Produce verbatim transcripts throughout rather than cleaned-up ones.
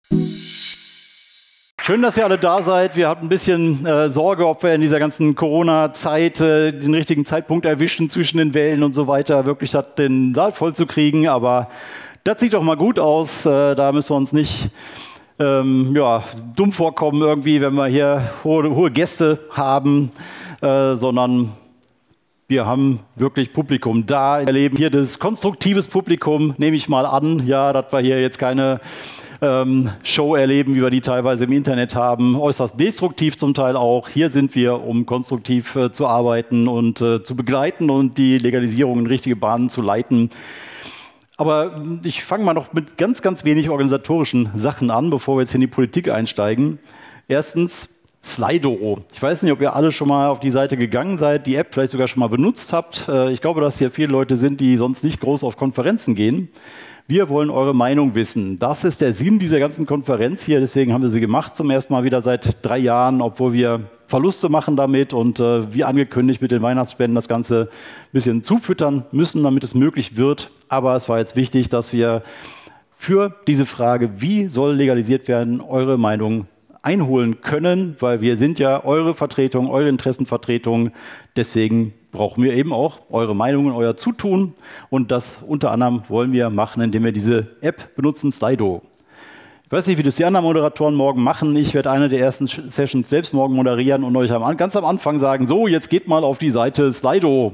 Schön, dass ihr alle da seid. Wir hatten ein bisschen äh, Sorge, ob wir in dieser ganzen Corona-Zeit äh, den richtigen Zeitpunkt erwischen zwischen den Wellen und so weiter, wirklich hat den Saal voll zu kriegen. Aber das sieht doch mal gut aus. Äh, da müssen wir uns nicht ähm, ja, dumm vorkommen irgendwie, wenn wir hier hohe, hohe Gäste haben, äh, sondern wir haben wirklich Publikum da. Wir erleben hier das konstruktives Publikum, nehme ich mal an. Ja, dass wir hier jetzt keine Ähm, Show erleben, wie wir die teilweise im Internet haben, äußerst destruktiv zum Teil auch. Hier sind wir, um konstruktiv äh, zu arbeiten und äh, zu begleiten und die Legalisierung in richtige Bahnen zu leiten. Aber ich fange mal noch mit ganz, ganz wenig organisatorischen Sachen an, bevor wir jetzt in die Politik einsteigen. Erstens Slido. Ich weiß nicht, ob ihr alle schon mal auf die Seite gegangen seid, die App vielleicht sogar schon mal benutzt habt. Äh, ich glaube, dass hier viele Leute sind, die sonst nicht groß auf Konferenzen gehen. Wir wollen eure Meinung wissen. Das ist der Sinn dieser ganzen Konferenz hier. Deswegen haben wir sie gemacht zum ersten Mal wieder seit drei Jahren, obwohl wir Verluste machen damit und äh, wie angekündigt mit den Weihnachtsspenden das Ganze ein bisschen zufüttern müssen, damit es möglich wird. Aber es war jetzt wichtig, dass wir für diese Frage, wie soll legalisiert werden, eure Meinung einholen können, weil wir sind ja eure Vertretung, eure Interessenvertretung. Deswegen brauchen wir eben auch eure Meinungen, euer Zutun. Und das unter anderem wollen wir machen, indem wir diese App benutzen, Slido. Ich weiß nicht, wie das die anderen Moderatoren morgen machen. Ich werde eine der ersten Sessions selbst morgen moderieren und euch ganz am Anfang sagen, so, jetzt geht mal auf die Seite Slido.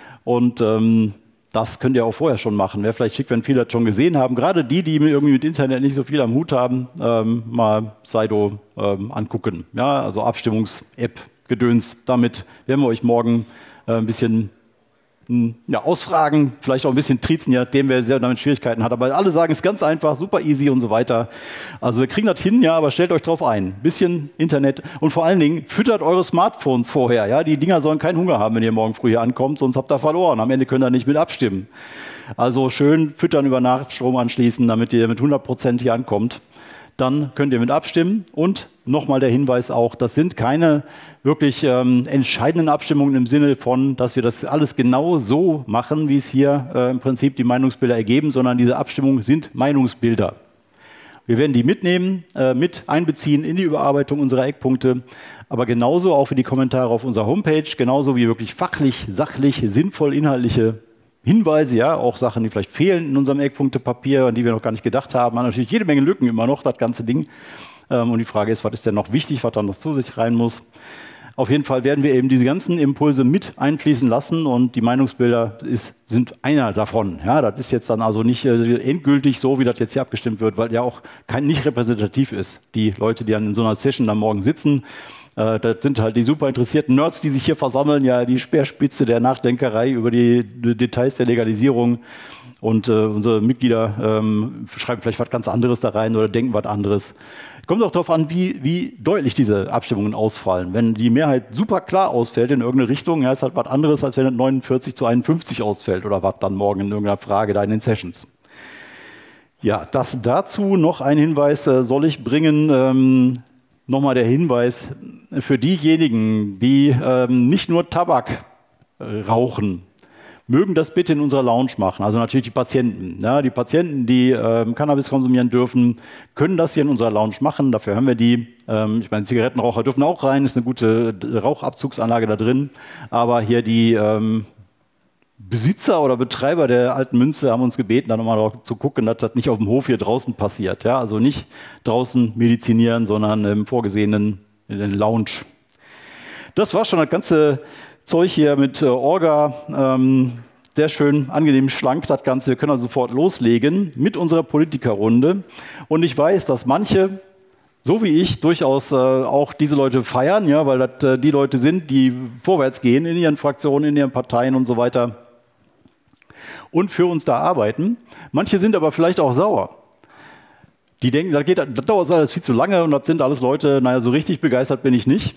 Und ähm, das könnt ihr auch vorher schon machen. Wäre vielleicht schick, wenn viele das schon gesehen haben. Gerade die, die irgendwie mit Internet nicht so viel am Hut haben, ähm, mal Slido ähm, angucken. Ja, also Abstimmungs-App, Gedöns. Damit werden wir euch morgen äh, ein bisschen mh, ja, ausfragen, vielleicht auch ein bisschen triezen, je nachdem, wer sehr damit Schwierigkeiten hat. Aber alle sagen, es ist ganz einfach, super easy und so weiter. Also wir kriegen das hin, ja, aber stellt euch drauf ein. Bisschen Internet und vor allen Dingen füttert eure Smartphones vorher. Ja? Die Dinger sollen keinen Hunger haben, wenn ihr morgen früh hier ankommt, sonst habt ihr verloren. Am Ende könnt ihr nicht mit abstimmen. Also schön füttern über Nacht, Strom anschließen, damit ihr mit hundert Prozent hier ankommt. Dann könnt ihr mit abstimmen. Und nochmal der Hinweis auch, das sind keine wirklich ähm, entscheidenden Abstimmungen im Sinne von, dass wir das alles genau so machen, wie es hier äh, im Prinzip die Meinungsbilder ergeben, sondern diese Abstimmungen sind Meinungsbilder. Wir werden die mitnehmen, äh, mit einbeziehen in die Überarbeitung unserer Eckpunkte, aber genauso auch wie die Kommentare auf unserer Homepage, genauso wie wirklich fachlich, sachlich, sinnvoll, inhaltliche Hinweise, ja, auch Sachen, die vielleicht fehlen in unserem Eckpunktepapier, an die wir noch gar nicht gedacht haben. Haben natürlich jede Menge Lücken immer noch, das ganze Ding. Und die Frage ist, was ist denn noch wichtig, was dann noch zusätzlich rein muss. Auf jeden Fall werden wir eben diese ganzen Impulse mit einfließen lassen und die Meinungsbilder ist, sind einer davon. Ja, das ist jetzt dann also nicht äh, endgültig so, wie das jetzt hier abgestimmt wird, weil ja auch kein, nicht repräsentativ ist. Die Leute, die dann in so einer Session dann morgen sitzen, äh, das sind halt die super interessierten Nerds, die sich hier versammeln, ja, die Speerspitze der Nachdenkerei über die, die Details der Legalisierung. Und äh, unsere Mitglieder ähm, schreiben vielleicht was ganz anderes da rein oder denken was anderes. Kommt auch darauf an, wie, wie deutlich diese Abstimmungen ausfallen. Wenn die Mehrheit super klar ausfällt in irgendeine Richtung, ja, ist halt was anderes, als wenn es neunundvierzig zu einundfünfzig ausfällt oder was dann morgen in irgendeiner Frage da in den Sessions. Ja, das dazu noch ein Hinweis äh, soll ich bringen. Ähm, Nochmal der Hinweis für diejenigen, die ähm, nicht nur Tabak äh, rauchen, mögen das bitte in unserer Lounge machen, also natürlich die Patienten. Ja, die Patienten, die ähm, Cannabis konsumieren dürfen, können das hier in unserer Lounge machen. Dafür haben wir die. Ähm, ich meine, Zigarettenraucher dürfen auch rein, ist eine gute Rauchabzugsanlage da drin. Aber hier die ähm, Besitzer oder Betreiber der Alten Münze haben uns gebeten, da nochmal zu gucken, dass das nicht auf dem Hof hier draußen passiert. Ja, also nicht draußen medizinieren, sondern im vorgesehenen in der Lounge. Das war schon das ganze Zeug hier mit äh, Orga, ähm, sehr schön, angenehm schlank das Ganze. Wir können also sofort loslegen mit unserer Politikerrunde. Und ich weiß, dass manche, so wie ich, durchaus äh, auch diese Leute feiern, ja, weil das äh, die Leute sind, die vorwärts gehen in ihren Fraktionen, in ihren Parteien und so weiter und für uns da arbeiten. Manche sind aber vielleicht auch sauer. Die denken, das, geht, das dauert alles viel zu lange und das sind alles Leute, naja, so richtig begeistert bin ich nicht.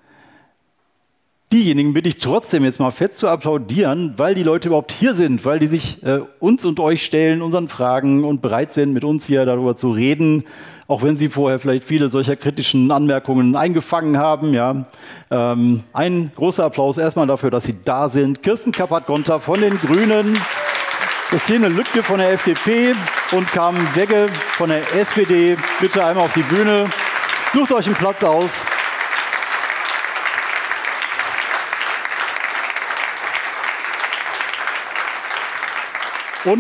Diejenigen bitte ich trotzdem jetzt mal fett zu applaudieren, weil die Leute überhaupt hier sind, weil die sich äh, uns und euch stellen, unseren Fragen und bereit sind, mit uns hier darüber zu reden, auch wenn sie vorher vielleicht viele solcher kritischen Anmerkungen eingefangen haben. Ja. Ähm, ein großer Applaus erstmal dafür, dass Sie da sind. Kirsten Kappert-Gonter von den Grünen. Christine Lüttke von der F D P und Carmen Wegge von der S P D. Bitte einmal auf die Bühne. Sucht euch einen Platz aus. Und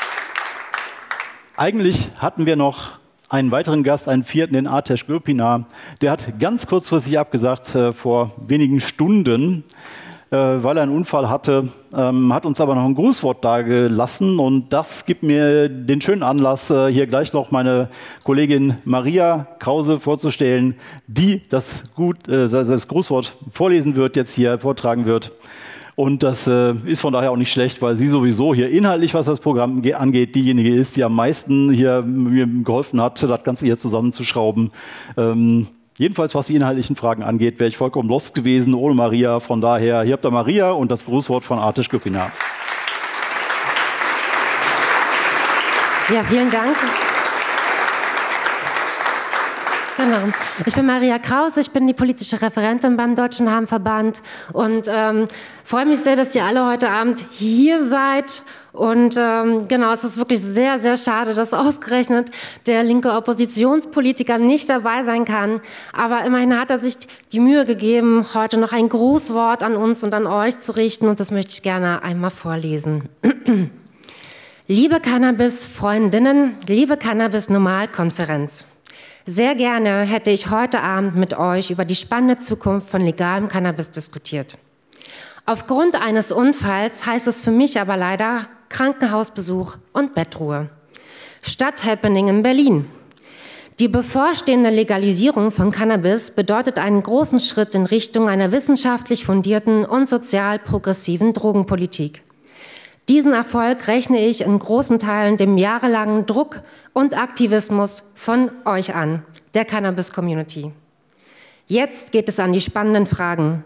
eigentlich hatten wir noch einen weiteren Gast, einen vierten, den Ateş Gürpınar. Der hat ganz kurzfristig abgesagt, äh, vor wenigen Stunden, äh, weil er einen Unfall hatte, ähm, hat uns aber noch ein Grußwort dagelassen. Und das gibt mir den schönen Anlass, äh, hier gleich noch meine Kollegin Maria Krause vorzustellen, die das, gut, äh, das Grußwort vorlesen wird, jetzt hier vortragen wird. Und das äh, ist von daher auch nicht schlecht, weil sie sowieso hier inhaltlich, was das Programm angeht, diejenige ist, die am meisten hier mir geholfen hat, das Ganze hier zusammenzuschrauben. Ähm, jedenfalls, was die inhaltlichen Fragen angeht, wäre ich vollkommen lost gewesen ohne Maria. Von daher, hier habt ihr Maria und das Grußwort von Ateş Gürpınar. Ja, vielen Dank. Genau. Ich bin Maria Krause, ich bin die politische Referentin beim Deutschen Habenverband und ähm, freue mich sehr, dass ihr alle heute Abend hier seid. Und ähm, genau, es ist wirklich sehr, sehr schade, dass ausgerechnet der linke Oppositionspolitiker nicht dabei sein kann. Aber immerhin hat er sich die Mühe gegeben, heute noch ein Grußwort an uns und an euch zu richten. Und das möchte ich gerne einmal vorlesen. Liebe Cannabis-Freundinnen, liebe Cannabis-Normalkonferenz. Sehr gerne hätte ich heute Abend mit euch über die spannende Zukunft von legalem Cannabis diskutiert. Aufgrund eines Unfalls heißt es für mich aber leider Krankenhausbesuch und Bettruhe. Stadthappening in Berlin. Die bevorstehende Legalisierung von Cannabis bedeutet einen großen Schritt in Richtung einer wissenschaftlich fundierten und sozial progressiven Drogenpolitik. Diesen Erfolg rechne ich in großen Teilen dem jahrelangen Druck und Aktivismus von euch an, der Cannabis-Community. Jetzt geht es an die spannenden Fragen.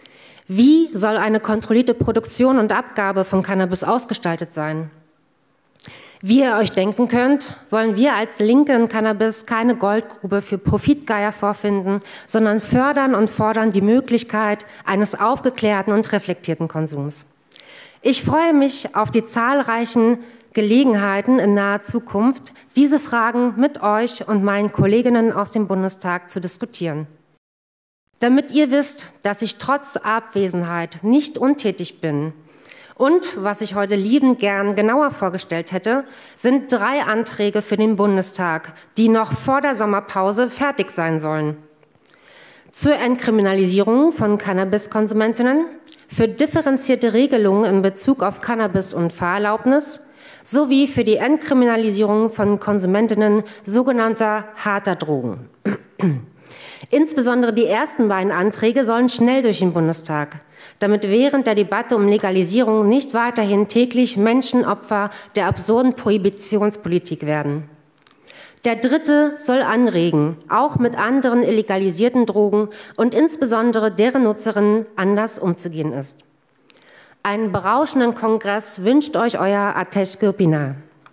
Wie soll eine kontrollierte Produktion und Abgabe von Cannabis ausgestaltet sein? Wie ihr euch denken könnt, wollen wir als Linke in Cannabis keine Goldgrube für Profitgeier vorfinden, sondern fördern und fordern die Möglichkeit eines aufgeklärten und reflektierten Konsums. Ich freue mich auf die zahlreichen Gelegenheiten in naher Zukunft, diese Fragen mit euch und meinen Kolleginnen aus dem Bundestag zu diskutieren. Damit ihr wisst, dass ich trotz Abwesenheit nicht untätig bin und, was ich heute liebend gern genauer vorgestellt hätte, sind drei Anträge für den Bundestag, die noch vor der Sommerpause fertig sein sollen. Zur Entkriminalisierung von Cannabiskonsumentinnen, für differenzierte Regelungen in Bezug auf Cannabis und Fahrerlaubnis sowie für die Entkriminalisierung von Konsumentinnen sogenannter harter Drogen. Insbesondere die ersten beiden Anträge sollen schnell durch den Bundestag, damit während der Debatte um Legalisierung nicht weiterhin täglich Menschen Opfer der absurden Prohibitionspolitik werden. Der dritte soll anregen, auch mit anderen illegalisierten Drogen und insbesondere deren Nutzerinnen anders umzugehen ist. Einen berauschenden Kongress wünscht euch euer Ateş Gürpınar.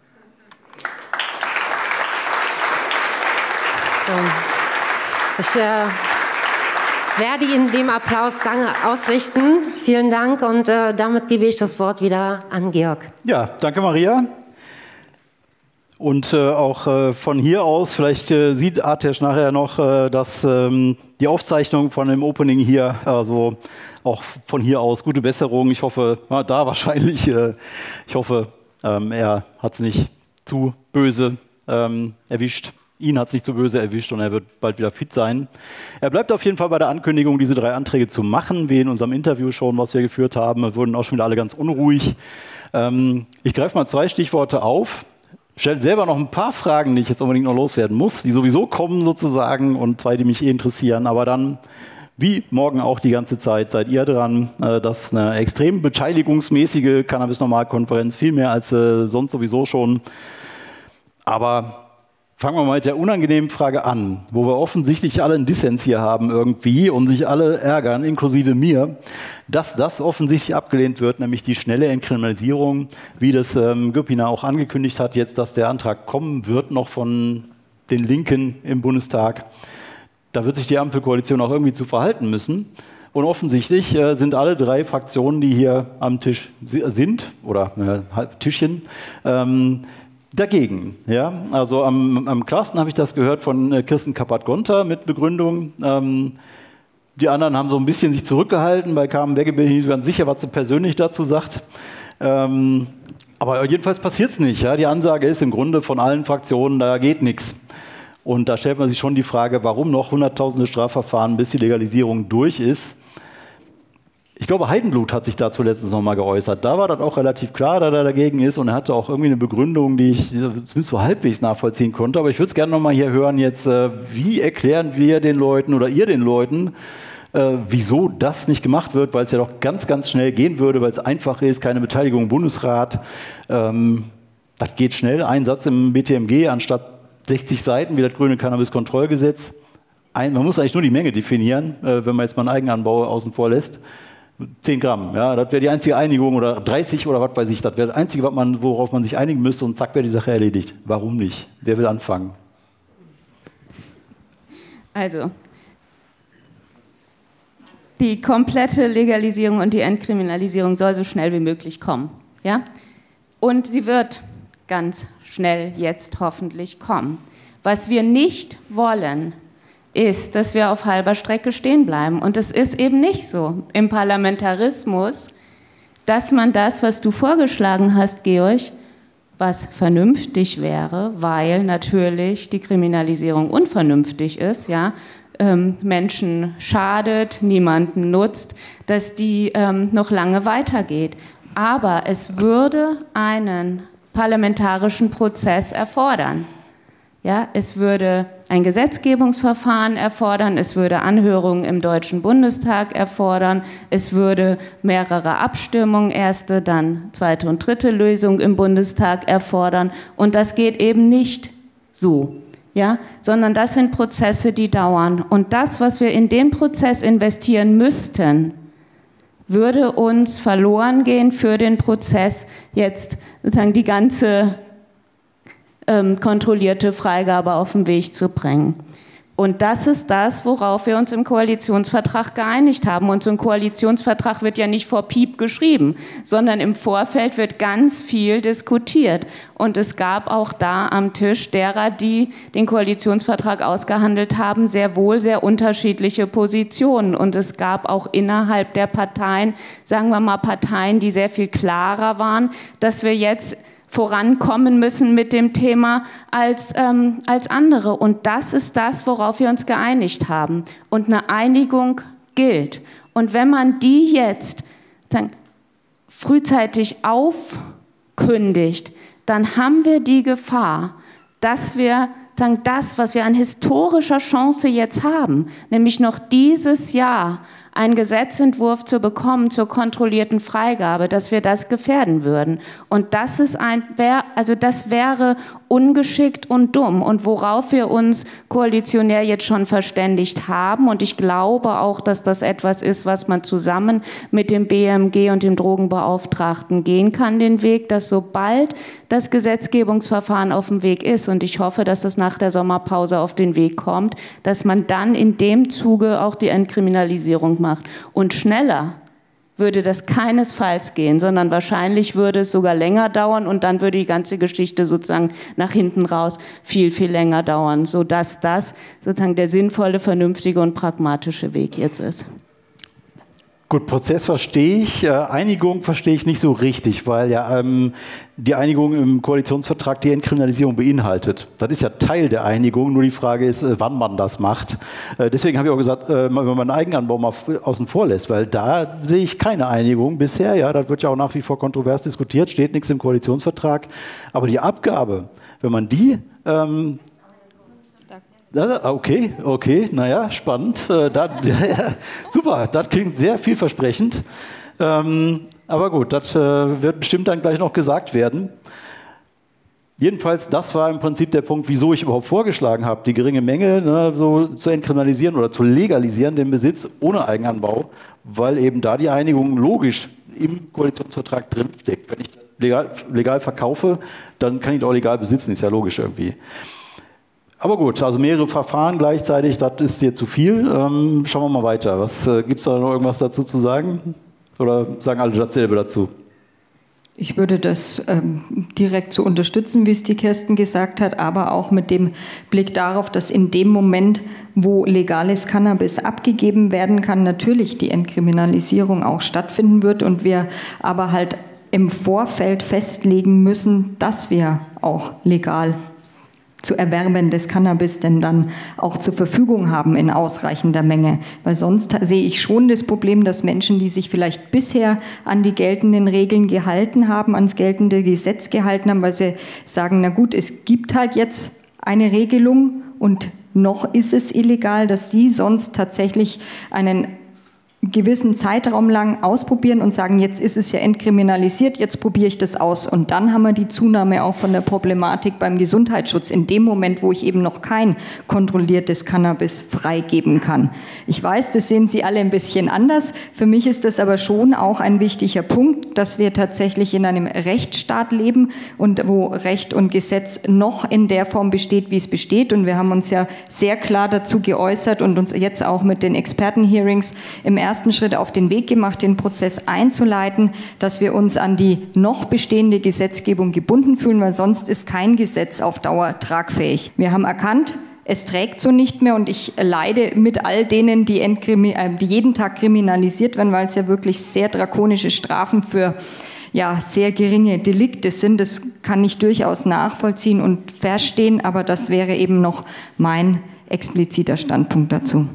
So. Ich äh, werde Ihnen dem Applaus ausrichten. Vielen Dank und äh, damit gebe ich das Wort wieder an Georg. Ja, danke Maria. Und äh, auch äh, von hier aus, vielleicht äh, sieht Ateş nachher noch, äh, dass ähm, die Aufzeichnung von dem Opening hier, also auch von hier aus, gute Besserung. Ich hoffe, na, da wahrscheinlich, äh, ich hoffe, ähm, er hat es nicht zu böse ähm, erwischt. Ihn hat es nicht zu böse erwischt und er wird bald wieder fit sein. Er bleibt auf jeden Fall bei der Ankündigung, diese drei Anträge zu machen, wie in unserem Interview schon, was wir geführt haben. Wir wurden auch schon wieder alle ganz unruhig. Ähm, ich greife mal zwei Stichworte auf. Stellt selber noch ein paar Fragen, die ich jetzt unbedingt noch loswerden muss, die sowieso kommen sozusagen und zwei, die mich eh interessieren. Aber dann, wie morgen auch die ganze Zeit, seid ihr dran, dass eine extrem beteiligungsmäßige Cannabis-Normalkonferenz, viel mehr als äh, sonst sowieso schon. Aber fangen wir mal mit der unangenehmen Frage an, wo wir offensichtlich alle einen Dissens hier haben irgendwie und sich alle ärgern, inklusive mir, dass das offensichtlich abgelehnt wird, nämlich die schnelle Entkriminalisierung, wie das ähm, Gürpınar auch angekündigt hat, jetzt, dass der Antrag kommen wird, noch von den Linken im Bundestag. Da wird sich die Ampelkoalition auch irgendwie zu verhalten müssen. Und offensichtlich äh, sind alle drei Fraktionen, die hier am Tisch sind, oder äh, Tischchen, ähm, dagegen. Ja? Also am, am klarsten habe ich das gehört von äh, Kirsten Kappert-Gonter mit Begründung. Ähm, die anderen haben so ein bisschen sich zurückgehalten. Bei Carmen Wegge bin ich nicht ganz sicher, was sie persönlich dazu sagt. Ähm, aber jedenfalls passiert es nicht. Ja? Die Ansage ist im Grunde von allen Fraktionen, da geht nichts. Und da stellt man sich schon die Frage, warum noch hunderttausende Strafverfahren, bis die Legalisierung durch ist. Ich glaube, Heidenblut hat sich dazu letztens noch mal geäußert. Da war das auch relativ klar, dass er dagegen ist. Und er hatte auch irgendwie eine Begründung, die ich zumindest so halbwegs nachvollziehen konnte. Aber ich würde es gerne noch mal hier hören jetzt, äh, wie erklären wir den Leuten oder ihr den Leuten, äh, wieso das nicht gemacht wird, weil es ja doch ganz, ganz schnell gehen würde, weil es einfach ist, keine Beteiligung im Bundesrat. Ähm, das geht schnell. Ein Satz im B T M G anstatt sechzig Seiten, wie das grüne Cannabis-Kontrollgesetz. Ein, man muss eigentlich nur die Menge definieren, äh, wenn man jetzt mal einen Eigenanbau außen vor lässt. zehn Gramm, ja, das wäre die einzige Einigung, oder dreißig oder was weiß ich, das wäre das Einzige, was man, worauf man sich einigen müsste, und zack, wäre die Sache erledigt. Warum nicht? Wer will anfangen? Also, die komplette Legalisierung und die Entkriminalisierung soll so schnell wie möglich kommen. Ja? Und sie wird ganz schnell jetzt hoffentlich kommen. Was wir nicht wollen, ist, dass wir auf halber Strecke stehen bleiben. Und es ist eben nicht so im Parlamentarismus, dass man das, was du vorgeschlagen hast, Georg, was vernünftig wäre, weil natürlich die Kriminalisierung unvernünftig ist, ja, ähm, Menschen schadet, niemanden nutzt, dass die ähm, noch lange weitergeht. Aber es würde einen parlamentarischen Prozess erfordern. Ja, es würde ein Gesetzgebungsverfahren erfordern, es würde Anhörungen im Deutschen Bundestag erfordern, es würde mehrere Abstimmungen, erste, dann zweite und dritte Lösung im Bundestag erfordern. Und das geht eben nicht so, ja, sondern das sind Prozesse, die dauern. Und das, was wir in den Prozess investieren müssten, würde uns verloren gehen für den Prozess, jetzt sozusagen die ganze ähm, kontrollierte Freigabe auf den Weg zu bringen. Und das ist das, worauf wir uns im Koalitionsvertrag geeinigt haben. Und so ein Koalitionsvertrag wird ja nicht vor Piep geschrieben, sondern im Vorfeld wird ganz viel diskutiert. Und es gab auch da am Tisch derer, die den Koalitionsvertrag ausgehandelt haben, sehr wohl sehr unterschiedliche Positionen. Und es gab auch innerhalb der Parteien, sagen wir mal Parteien, die sehr viel klarer waren, dass wir jetzt vorankommen müssen mit dem Thema als, ähm, als andere. Und das ist das, worauf wir uns geeinigt haben. Und eine Einigung gilt. Und wenn man die jetzt sagen, frühzeitig aufkündigt, dann haben wir die Gefahr, dass wir sagen, das, was wir an historischer Chance jetzt haben, nämlich noch dieses Jahr einen Gesetzentwurf zu bekommen zur kontrollierten Freigabe, dass wir das gefährden würden. Und das ist ein, also das wäre ungeschickt und dumm. Und worauf wir uns koalitionär jetzt schon verständigt haben, und ich glaube auch, dass das etwas ist, was man zusammen mit dem B M G und dem Drogenbeauftragten gehen kann, den Weg, dass sobald das Gesetzgebungsverfahren auf dem Weg ist, und ich hoffe, dass es nach der Sommerpause auf den Weg kommt, dass man dann in dem Zuge auch die Entkriminalisierung macht. Und schneller würde das keinesfalls gehen, sondern wahrscheinlich würde es sogar länger dauern, und dann würde die ganze Geschichte sozusagen nach hinten raus viel, viel länger dauern, sodass das sozusagen der sinnvolle, vernünftige und pragmatische Weg jetzt ist. Gut, Prozess verstehe ich, äh, Einigung verstehe ich nicht so richtig, weil ja ähm, die Einigung im Koalitionsvertrag die Entkriminalisierung beinhaltet. Das ist ja Teil der Einigung, nur die Frage ist, äh, wann man das macht. Äh, deswegen habe ich auch gesagt, äh, wenn man einen Eigenanbau mal außen vor lässt, weil da sehe ich keine Einigung bisher. Ja, das wird ja auch nach wie vor kontrovers diskutiert, steht nichts im Koalitionsvertrag. Aber die Abgabe, wenn man die... Ähm, Okay, okay, naja, spannend. Äh, das, ja, super, das klingt sehr vielversprechend. Ähm, aber gut, das äh, wird bestimmt dann gleich noch gesagt werden. Jedenfalls, das war im Prinzip der Punkt, wieso ich überhaupt vorgeschlagen habe, die geringe Menge ne, so zu entkriminalisieren oder zu legalisieren, den Besitz ohne Eigenanbau, weil eben da die Einigung logisch im Koalitionsvertrag drinsteckt. Wenn ich legal, legal verkaufe, dann kann ich das auch legal besitzen, ist ja logisch irgendwie. Aber gut, also mehrere Verfahren gleichzeitig, das ist hier zu viel. Ähm, schauen wir mal weiter. Was äh, gibt es da noch irgendwas dazu zu sagen? Oder sagen alle dasselbe dazu? Ich würde das ähm, direkt so unterstützen, wie es die Kerstin gesagt hat, aber auch mit dem Blick darauf, dass in dem Moment, wo legales Cannabis abgegeben werden kann, natürlich die Entkriminalisierung auch stattfinden wird und wir aber halt im Vorfeld festlegen müssen, dass wir auch legal zu erwerbendes Cannabis denn dann auch zur Verfügung haben in ausreichender Menge. Weil sonst sehe ich schon das Problem, dass Menschen, die sich vielleicht bisher an die geltenden Regeln gehalten haben, ans geltende Gesetz gehalten haben, weil sie sagen, na gut, es gibt halt jetzt eine Regelung und noch ist es illegal, dass die sonst tatsächlich einen gewissen Zeitraum lang ausprobieren und sagen, jetzt ist es ja entkriminalisiert, jetzt probiere ich das aus. Und dann haben wir die Zunahme auch von der Problematik beim Gesundheitsschutz in dem Moment, wo ich eben noch kein kontrolliertes Cannabis freigeben kann. Ich weiß, das sehen Sie alle ein bisschen anders. Für mich ist das aber schon auch ein wichtiger Punkt, dass wir tatsächlich in einem Rechtsstaat leben und wo Recht und Gesetz noch in der Form besteht, wie es besteht. Und wir haben uns ja sehr klar dazu geäußert und uns jetzt auch mit den Expertenhearings im ersten ersten Schritt auf den Weg gemacht, den Prozess einzuleiten, dass wir uns an die noch bestehende Gesetzgebung gebunden fühlen, weil sonst ist kein Gesetz auf Dauer tragfähig. Wir haben erkannt, es trägt so nicht mehr und ich leide mit all denen, die, die jeden Tag kriminalisiert werden, weil es ja wirklich sehr drakonische Strafen für ja, sehr geringe Delikte sind. Das kann ich durchaus nachvollziehen und verstehen, aber das wäre eben noch mein expliziter Standpunkt dazu.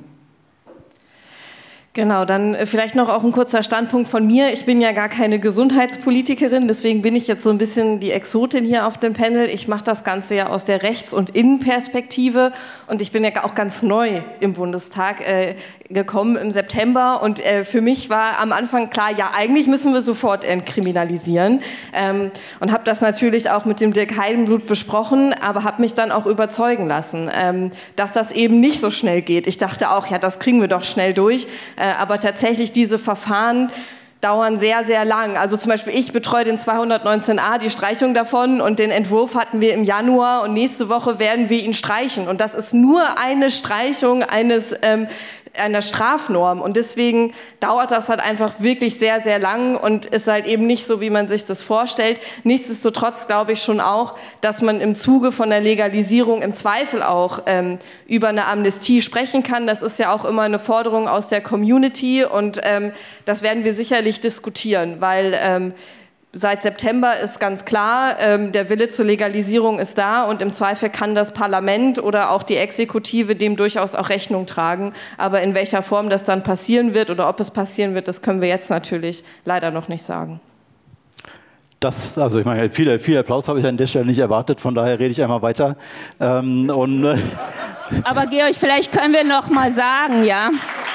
Genau, dann vielleicht noch auch ein kurzer Standpunkt von mir. Ich bin ja gar keine Gesundheitspolitikerin, deswegen bin ich jetzt so ein bisschen die Exotin hier auf dem Panel. Ich mache das Ganze ja aus der Rechts- und Innenperspektive und ich bin ja auch ganz neu im Bundestag äh, gekommen im September und äh, für mich war am Anfang klar, ja, eigentlich müssen wir sofort entkriminalisieren ähm, und habe das natürlich auch mit dem Dirk Heidenblut besprochen, aber habe mich dann auch überzeugen lassen, ähm, dass das eben nicht so schnell geht. Ich dachte auch, ja, das kriegen wir doch schnell durch. Aber tatsächlich diese Verfahren dauern sehr, sehr lang. Also zum Beispiel ich betreue den zweihundertneunzehn a, die Streichung davon und den Entwurf hatten wir im Januar und nächste Woche werden wir ihn streichen. Und das ist nur eine Streichung eines ähm, einer Strafnorm und deswegen dauert das halt einfach wirklich sehr, sehr lang und ist halt eben nicht so, wie man sich das vorstellt. Nichtsdestotrotz glaube ich schon auch, dass man im Zuge von der Legalisierung im Zweifel auch ähm, über eine Amnestie sprechen kann. Das ist ja auch immer eine Forderung aus der Community und ähm, das werden wir sicherlich diskutieren, weil ähm, seit September ist ganz klar, ähm, der Wille zur Legalisierung ist da und im Zweifel kann das Parlament oder auch die Exekutive dem durchaus auch Rechnung tragen. Aber in welcher Form das dann passieren wird oder ob es passieren wird, das können wir jetzt natürlich leider noch nicht sagen. Das, also ich meine, viel, viel Applaus habe ich an der Stelle nicht erwartet, von daher rede ich einmal weiter. Ähm, und, äh Aber Georg, vielleicht können wir noch mal sagen, ja.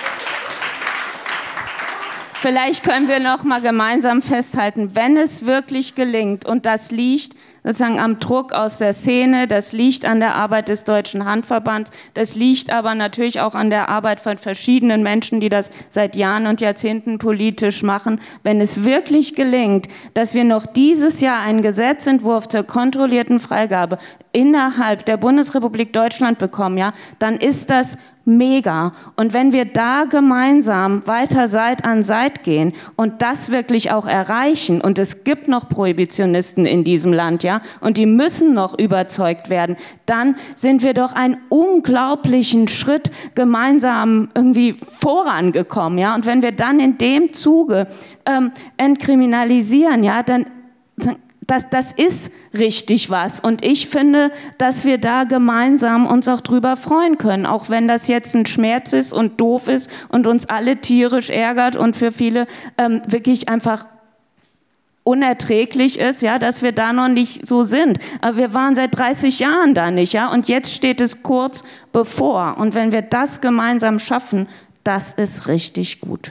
Vielleicht können wir noch mal gemeinsam festhalten, wenn es wirklich gelingt, und das liegt sozusagen am Druck aus der Szene, das liegt an der Arbeit des Deutschen Handverbands, das liegt aber natürlich auch an der Arbeit von verschiedenen Menschen, die das seit Jahren und Jahrzehnten politisch machen. Wenn es wirklich gelingt, dass wir noch dieses Jahr einen Gesetzentwurf zur kontrollierten Freigabe innerhalb der Bundesrepublik Deutschland bekommen, ja, dann ist das mega. Und wenn wir da gemeinsam weiter Seit an Seit gehen und das wirklich auch erreichen, und es gibt noch Prohibitionisten in diesem Land, ja, und die müssen noch überzeugt werden, dann sind wir doch einen unglaublichen Schritt gemeinsam irgendwie vorangekommen, ja. Und wenn wir dann in dem Zuge ähm, entkriminalisieren, ja, dann Das, das ist richtig was und ich finde, dass wir da gemeinsam uns auch drüber freuen können, auch wenn das jetzt ein Schmerz ist und doof ist und uns alle tierisch ärgert und für viele ähm, wirklich einfach unerträglich ist, ja, dass wir da noch nicht so sind. Aber wir waren seit dreißig Jahren da nicht, ja, und jetzt steht es kurz bevor. Und wenn wir das gemeinsam schaffen, das ist richtig gut.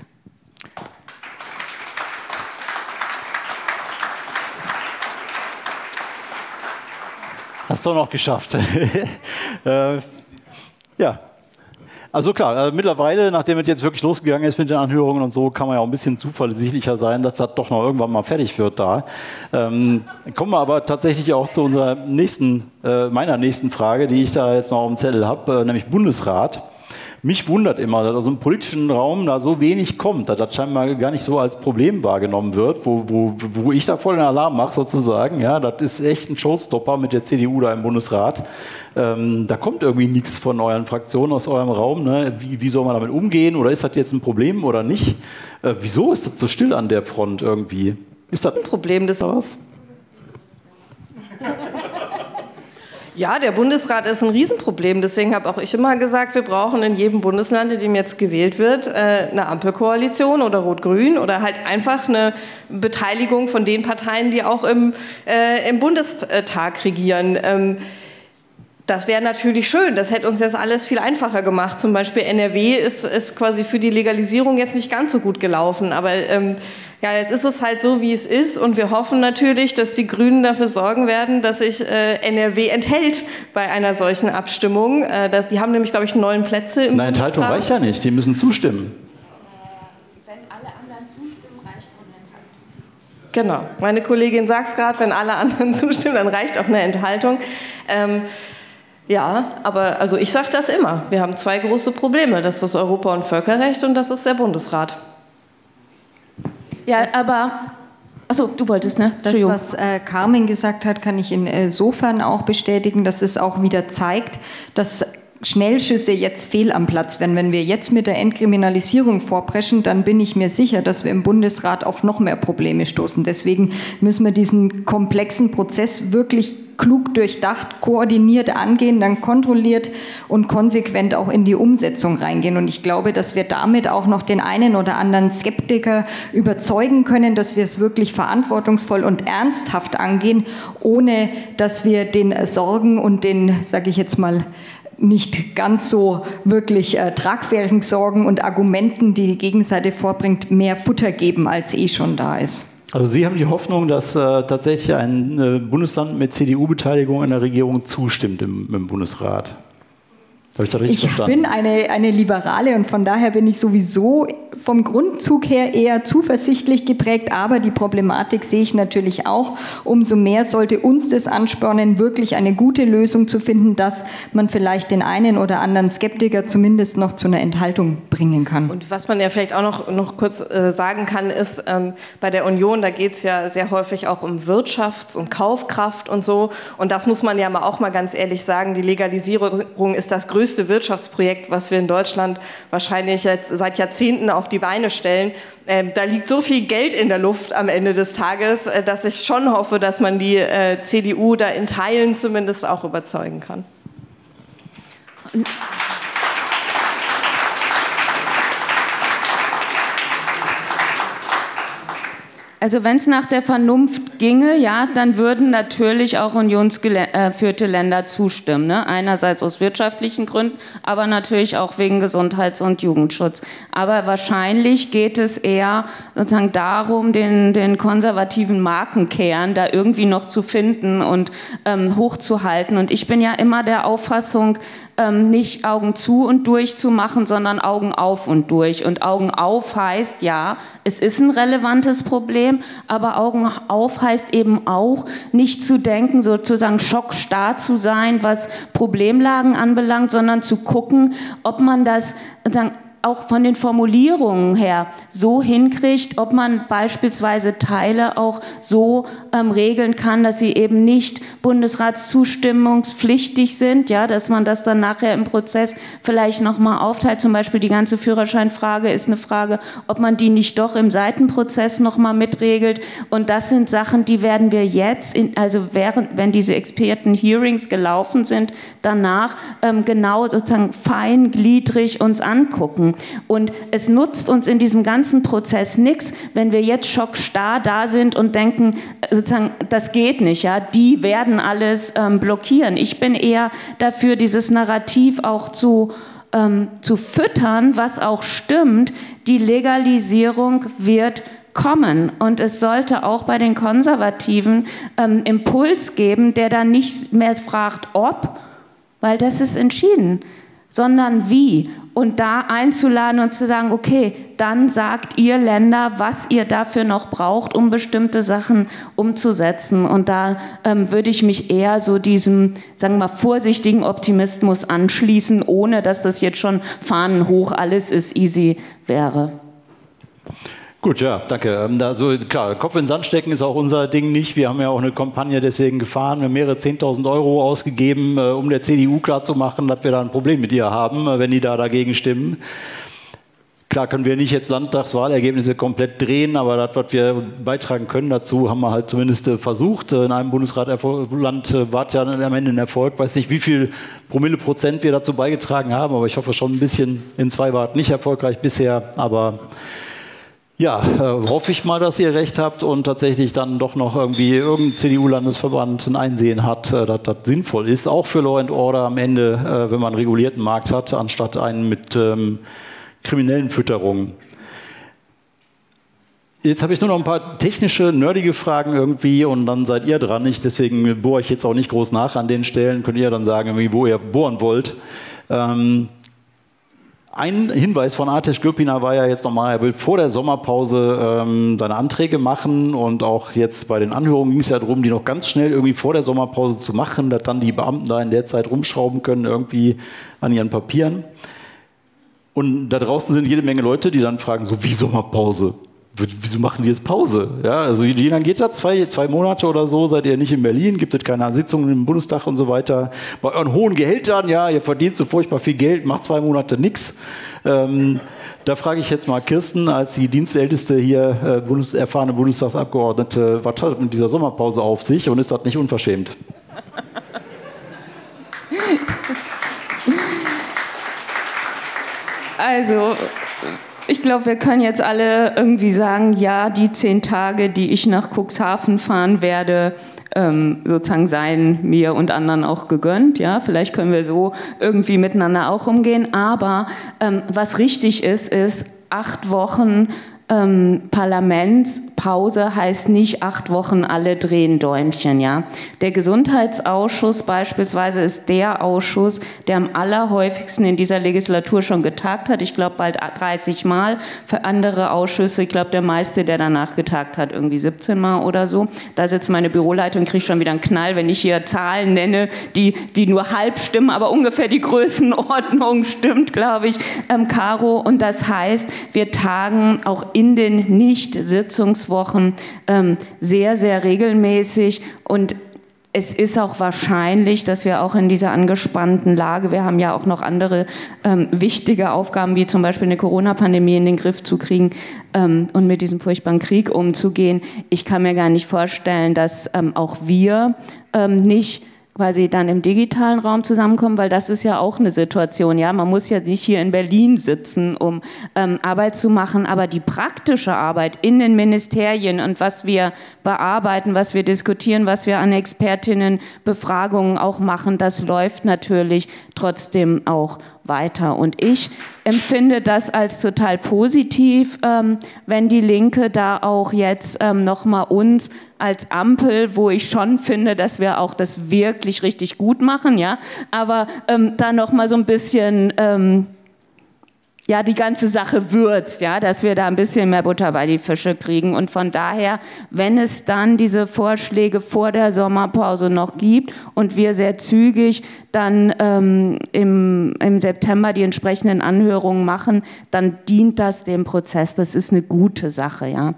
Hast du noch geschafft. äh, ja. Also klar, äh, mittlerweile, nachdem es jetzt wirklich losgegangen ist mit den Anhörungen und so, kann man ja auch ein bisschen zuversichtlicher sein, dass das doch noch irgendwann mal fertig wird da. Ähm, kommen wir aber tatsächlich auch zu unserer nächsten, äh, meiner nächsten Frage, die ich da jetzt noch auf dem Zettel habe, äh, nämlich Bundesrat. Mich wundert immer, dass aus dem politischen Raum da so wenig kommt, dass das scheinbar gar nicht so als Problem wahrgenommen wird, wo, wo, wo ich da voll den Alarm mache sozusagen. Ja, das ist echt ein Showstopper mit der C D U da im Bundesrat. Ähm, da kommt irgendwie nichts von euren Fraktionen aus eurem Raum. Ne? Wie, wie soll man damit umgehen? Oder ist das jetzt ein Problem oder nicht? Äh, wieso ist das so still an der Front irgendwie? Ist das ein Problem des was? Ja, der Bundesrat ist ein Riesenproblem. Deswegen habe auch ich immer gesagt, wir brauchen in jedem Bundesland, in dem jetzt gewählt wird, eine Ampelkoalition oder Rot-Grün oder halt einfach eine Beteiligung von den Parteien, die auch im, äh, im Bundestag regieren. Ähm, Das wäre natürlich schön, das hätte uns jetzt alles viel einfacher gemacht. Zum Beispiel N R W ist, ist quasi für die Legalisierung jetzt nicht ganz so gut gelaufen, aber ähm, ja, jetzt ist es halt so, wie es ist und wir hoffen natürlich, dass die Grünen dafür sorgen werden, dass sich äh, N R W enthält bei einer solchen Abstimmung. Äh, das, die haben nämlich, glaube ich, neun Plätze im Nein, Enthaltung reicht ja nicht, die müssen zustimmen. Wenn alle anderen zustimmen, reicht auch eine Enthaltung. Genau, meine Kollegin sagt es gerade, wenn alle anderen zustimmen, dann reicht auch eine Enthaltung. Ähm, Ja, aber also ich sage das immer. Wir haben zwei große Probleme. Das ist das Europa- und Völkerrecht und das ist der Bundesrat. Ja, aber... Achso, du wolltest, ne? Das, was äh, Carmen gesagt hat, kann ich insofern auch bestätigen, dass es auch wieder zeigt, dass Schnellschüsse jetzt fehl am Platz werden. Wenn wir jetzt mit der Entkriminalisierung vorpreschen, dann bin ich mir sicher, dass wir im Bundesrat auf noch mehr Probleme stoßen. Deswegen müssen wir diesen komplexen Prozess wirklich klug durchdacht, koordiniert angehen, dann kontrolliert und konsequent auch in die Umsetzung reingehen. Und ich glaube, dass wir damit auch noch den einen oder anderen Skeptiker überzeugen können, dass wir es wirklich verantwortungsvoll und ernsthaft angehen, ohne dass wir den Sorgen und den, sage ich jetzt mal, nicht ganz so wirklich äh, tragfähigen Sorgen und Argumenten, die die Gegenseite vorbringt, mehr Futter geben, als eh schon da ist. Also Sie haben die Hoffnung, dass äh, tatsächlich ein äh, Bundesland mit C D U-Beteiligung in der Regierung zustimmt im, im Bundesrat. Habe ich das richtig ich verstanden? bin eine, eine Liberale und von daher bin ich sowieso vom Grundzug her eher zuversichtlich geprägt, aber die Problematik sehe ich natürlich auch. Umso mehr sollte uns das anspornen, wirklich eine gute Lösung zu finden, dass man vielleicht den einen oder anderen Skeptiker zumindest noch zu einer Enthaltung bringen kann. Und was man ja vielleicht auch noch, noch kurz äh, sagen kann, ist, ähm, bei der Union, da geht es ja sehr häufig auch um Wirtschafts- und Kaufkraft und so. Und das muss man ja mal auch mal ganz ehrlich sagen, die Legalisierung ist das größte Wirtschaftsprojekt, was wir in Deutschland wahrscheinlich jetzt seit Jahrzehnten auf die Beine stellen. Ähm, da liegt so viel Geld in der Luft am Ende des Tages, äh, dass ich schon hoffe, dass man die äh, C D U da in Teilen zumindest auch überzeugen kann. Also wenn es nach der Vernunft ginge, ja, dann würden natürlich auch unionsgeführte Länder zustimmen. Ne? Einerseits aus wirtschaftlichen Gründen, aber natürlich auch wegen Gesundheits- und Jugendschutz. Aber wahrscheinlich geht es eher sozusagen darum, den, den konservativen Markenkern da irgendwie noch zu finden und ähm, hochzuhalten. Und ich bin ja immer der Auffassung, ähm, nicht Augen zu und durch zu machen, sondern Augen auf und durch. Und Augen auf heißt, ja, es ist ein relevantes Problem, aber Augen auf heißt eben auch, nicht zu denken, sozusagen schockstarr zu sein, was Problemlagen anbelangt, sondern zu gucken, ob man das sozusagen auch von den Formulierungen her so hinkriegt, ob man beispielsweise Teile auch so ähm, regeln kann, dass sie eben nicht bundesratszustimmungspflichtig sind, ja, dass man das dann nachher im Prozess vielleicht nochmal aufteilt. Zum Beispiel die ganze Führerscheinfrage ist eine Frage, ob man die nicht doch im Seitenprozess nochmal mitregelt. Und das sind Sachen, die werden wir jetzt, in, also während, wenn diese Experten-Hearings gelaufen sind, danach ähm, genau sozusagen feingliedrig uns angucken. Und es nutzt uns in diesem ganzen Prozess nichts, wenn wir jetzt schockstarr da sind und denken, sozusagen, das geht nicht, ja, die werden alles ähm, blockieren. Ich bin eher dafür, dieses Narrativ auch zu, ähm, zu füttern, was auch stimmt. Die Legalisierung wird kommen und es sollte auch bei den Konservativen ähm, Impuls geben, der dann nicht mehr fragt, ob, weil das ist entschieden, sondern wie. Und da einzuladen und zu sagen, okay, dann sagt ihr Länder, was ihr dafür noch braucht, um bestimmte Sachen umzusetzen. Und da ähm, würde ich mich eher so diesem, sagen wir mal, vorsichtigen Optimismus anschließen, ohne dass das jetzt schon Fahnen hoch, alles ist easy wäre. Gut, ja, danke. Also klar, Kopf in den Sand stecken ist auch unser Ding nicht. Wir haben ja auch eine Kampagne deswegen gefahren, wir haben mehrere zehntausend Euro ausgegeben, um der C D U klarzumachen, dass wir da ein Problem mit ihr haben, wenn die da dagegen stimmen. Klar können wir nicht jetzt Landtagswahlergebnisse komplett drehen, aber das, was wir beitragen können dazu, haben wir halt zumindest versucht. In einem Bundesland war ja am Ende ein Erfolg. Ich weiß nicht, wie viel Promille Prozent wir dazu beigetragen haben, aber ich hoffe schon ein bisschen. In zwei war es nicht erfolgreich bisher, aber ja, äh, hoffe ich mal, dass ihr recht habt und tatsächlich dann doch noch irgendwie irgendein C D U-Landesverband ein Einsehen hat, äh, dass das sinnvoll ist, auch für Law and Order am Ende, äh, wenn man einen regulierten Markt hat, anstatt einen mit ähm, kriminellen Fütterungen. Jetzt habe ich nur noch ein paar technische, nerdige Fragen irgendwie und dann seid ihr dran. Ich, deswegen bohre ich jetzt auch nicht groß nach an den Stellen. Könnt ihr dann sagen, wo ihr bohren wollt. Ähm, Ein Hinweis von Ateş Gürpınar war ja jetzt nochmal, er will vor der Sommerpause ähm, seine Anträge machen und auch jetzt bei den Anhörungen ging es ja darum, die noch ganz schnell irgendwie vor der Sommerpause zu machen, dass dann die Beamten da in der Zeit rumschrauben können irgendwie an ihren Papieren. Und da draußen sind jede Menge Leute, die dann fragen, so wie Sommerpause? Wieso machen die jetzt Pause? Ja, also wie lange geht das? Zwei, zwei Monate oder so? Seid ihr nicht in Berlin? Gibt es keine Sitzungen im Bundestag und so weiter? Bei euren hohen Gehältern, ja, ihr verdient so furchtbar viel Geld, macht zwei Monate nichts. Ähm, da frage ich jetzt mal Kirsten, als die Dienstälteste hier, äh, Bundes erfahrene Bundestagsabgeordnete, was hat mit dieser Sommerpause auf sich und ist das nicht unverschämt? Also, ich glaube, wir können jetzt alle irgendwie sagen, ja, die zehn Tage, die ich nach Cuxhaven fahren werde, ähm, sozusagen seien mir und anderen auch gegönnt. Ja, vielleicht können wir so irgendwie miteinander auch umgehen. Aber ähm, was richtig ist, ist acht Wochen ähm, Parlamentspause heißt nicht acht Wochen alle drehen Däumchen. Ja, der Gesundheitsausschuss beispielsweise ist der Ausschuss, der am allerhäufigsten in dieser Legislatur schon getagt hat. Ich glaube bald dreißig Mal. Für andere Ausschüsse, ich glaube der meiste, der danach getagt hat, irgendwie siebzehn Mal oder so. Da sitzt meine Büroleitung und kriegt schon wieder einen Knall, wenn ich hier Zahlen nenne, die, die nur halb stimmen, aber ungefähr die Größenordnung stimmt, glaube ich, ähm, Caro. Und das heißt, wir tagen auch in den Nicht-Sitzungswochen ähm, sehr, sehr regelmäßig und es ist auch wahrscheinlich, dass wir auch in dieser angespannten Lage, wir haben ja auch noch andere ähm, wichtige Aufgaben, wie zum Beispiel eine Corona-Pandemie in den Griff zu kriegen ähm, und mit diesem furchtbaren Krieg umzugehen. Ich kann mir gar nicht vorstellen, dass ähm, auch wir ähm, nicht quasi dann im digitalen Raum zusammenkommen, weil das ist ja auch eine Situation. Ja, man muss ja nicht hier in Berlin sitzen, um ähm, Arbeit zu machen, aber die praktische Arbeit in den Ministerien und was wir bearbeiten, was wir diskutieren, was wir an Expertinnenbefragungen auch machen, das läuft natürlich trotzdem auch weiter. Und ich empfinde das als total positiv, ähm, wenn die Linke da auch jetzt ähm, nochmal uns als Ampel, wo ich schon finde, dass wir auch das wirklich richtig gut machen, ja, aber ähm, da nochmal so ein bisschen ähm, ja, die ganze Sache würzt, ja, dass wir da ein bisschen mehr Butter bei die Fische kriegen. Und von daher, wenn es dann diese Vorschläge vor der Sommerpause noch gibt und wir sehr zügig dann ähm, im, im September die entsprechenden Anhörungen machen, dann dient das dem Prozess. Das ist eine gute Sache, ja.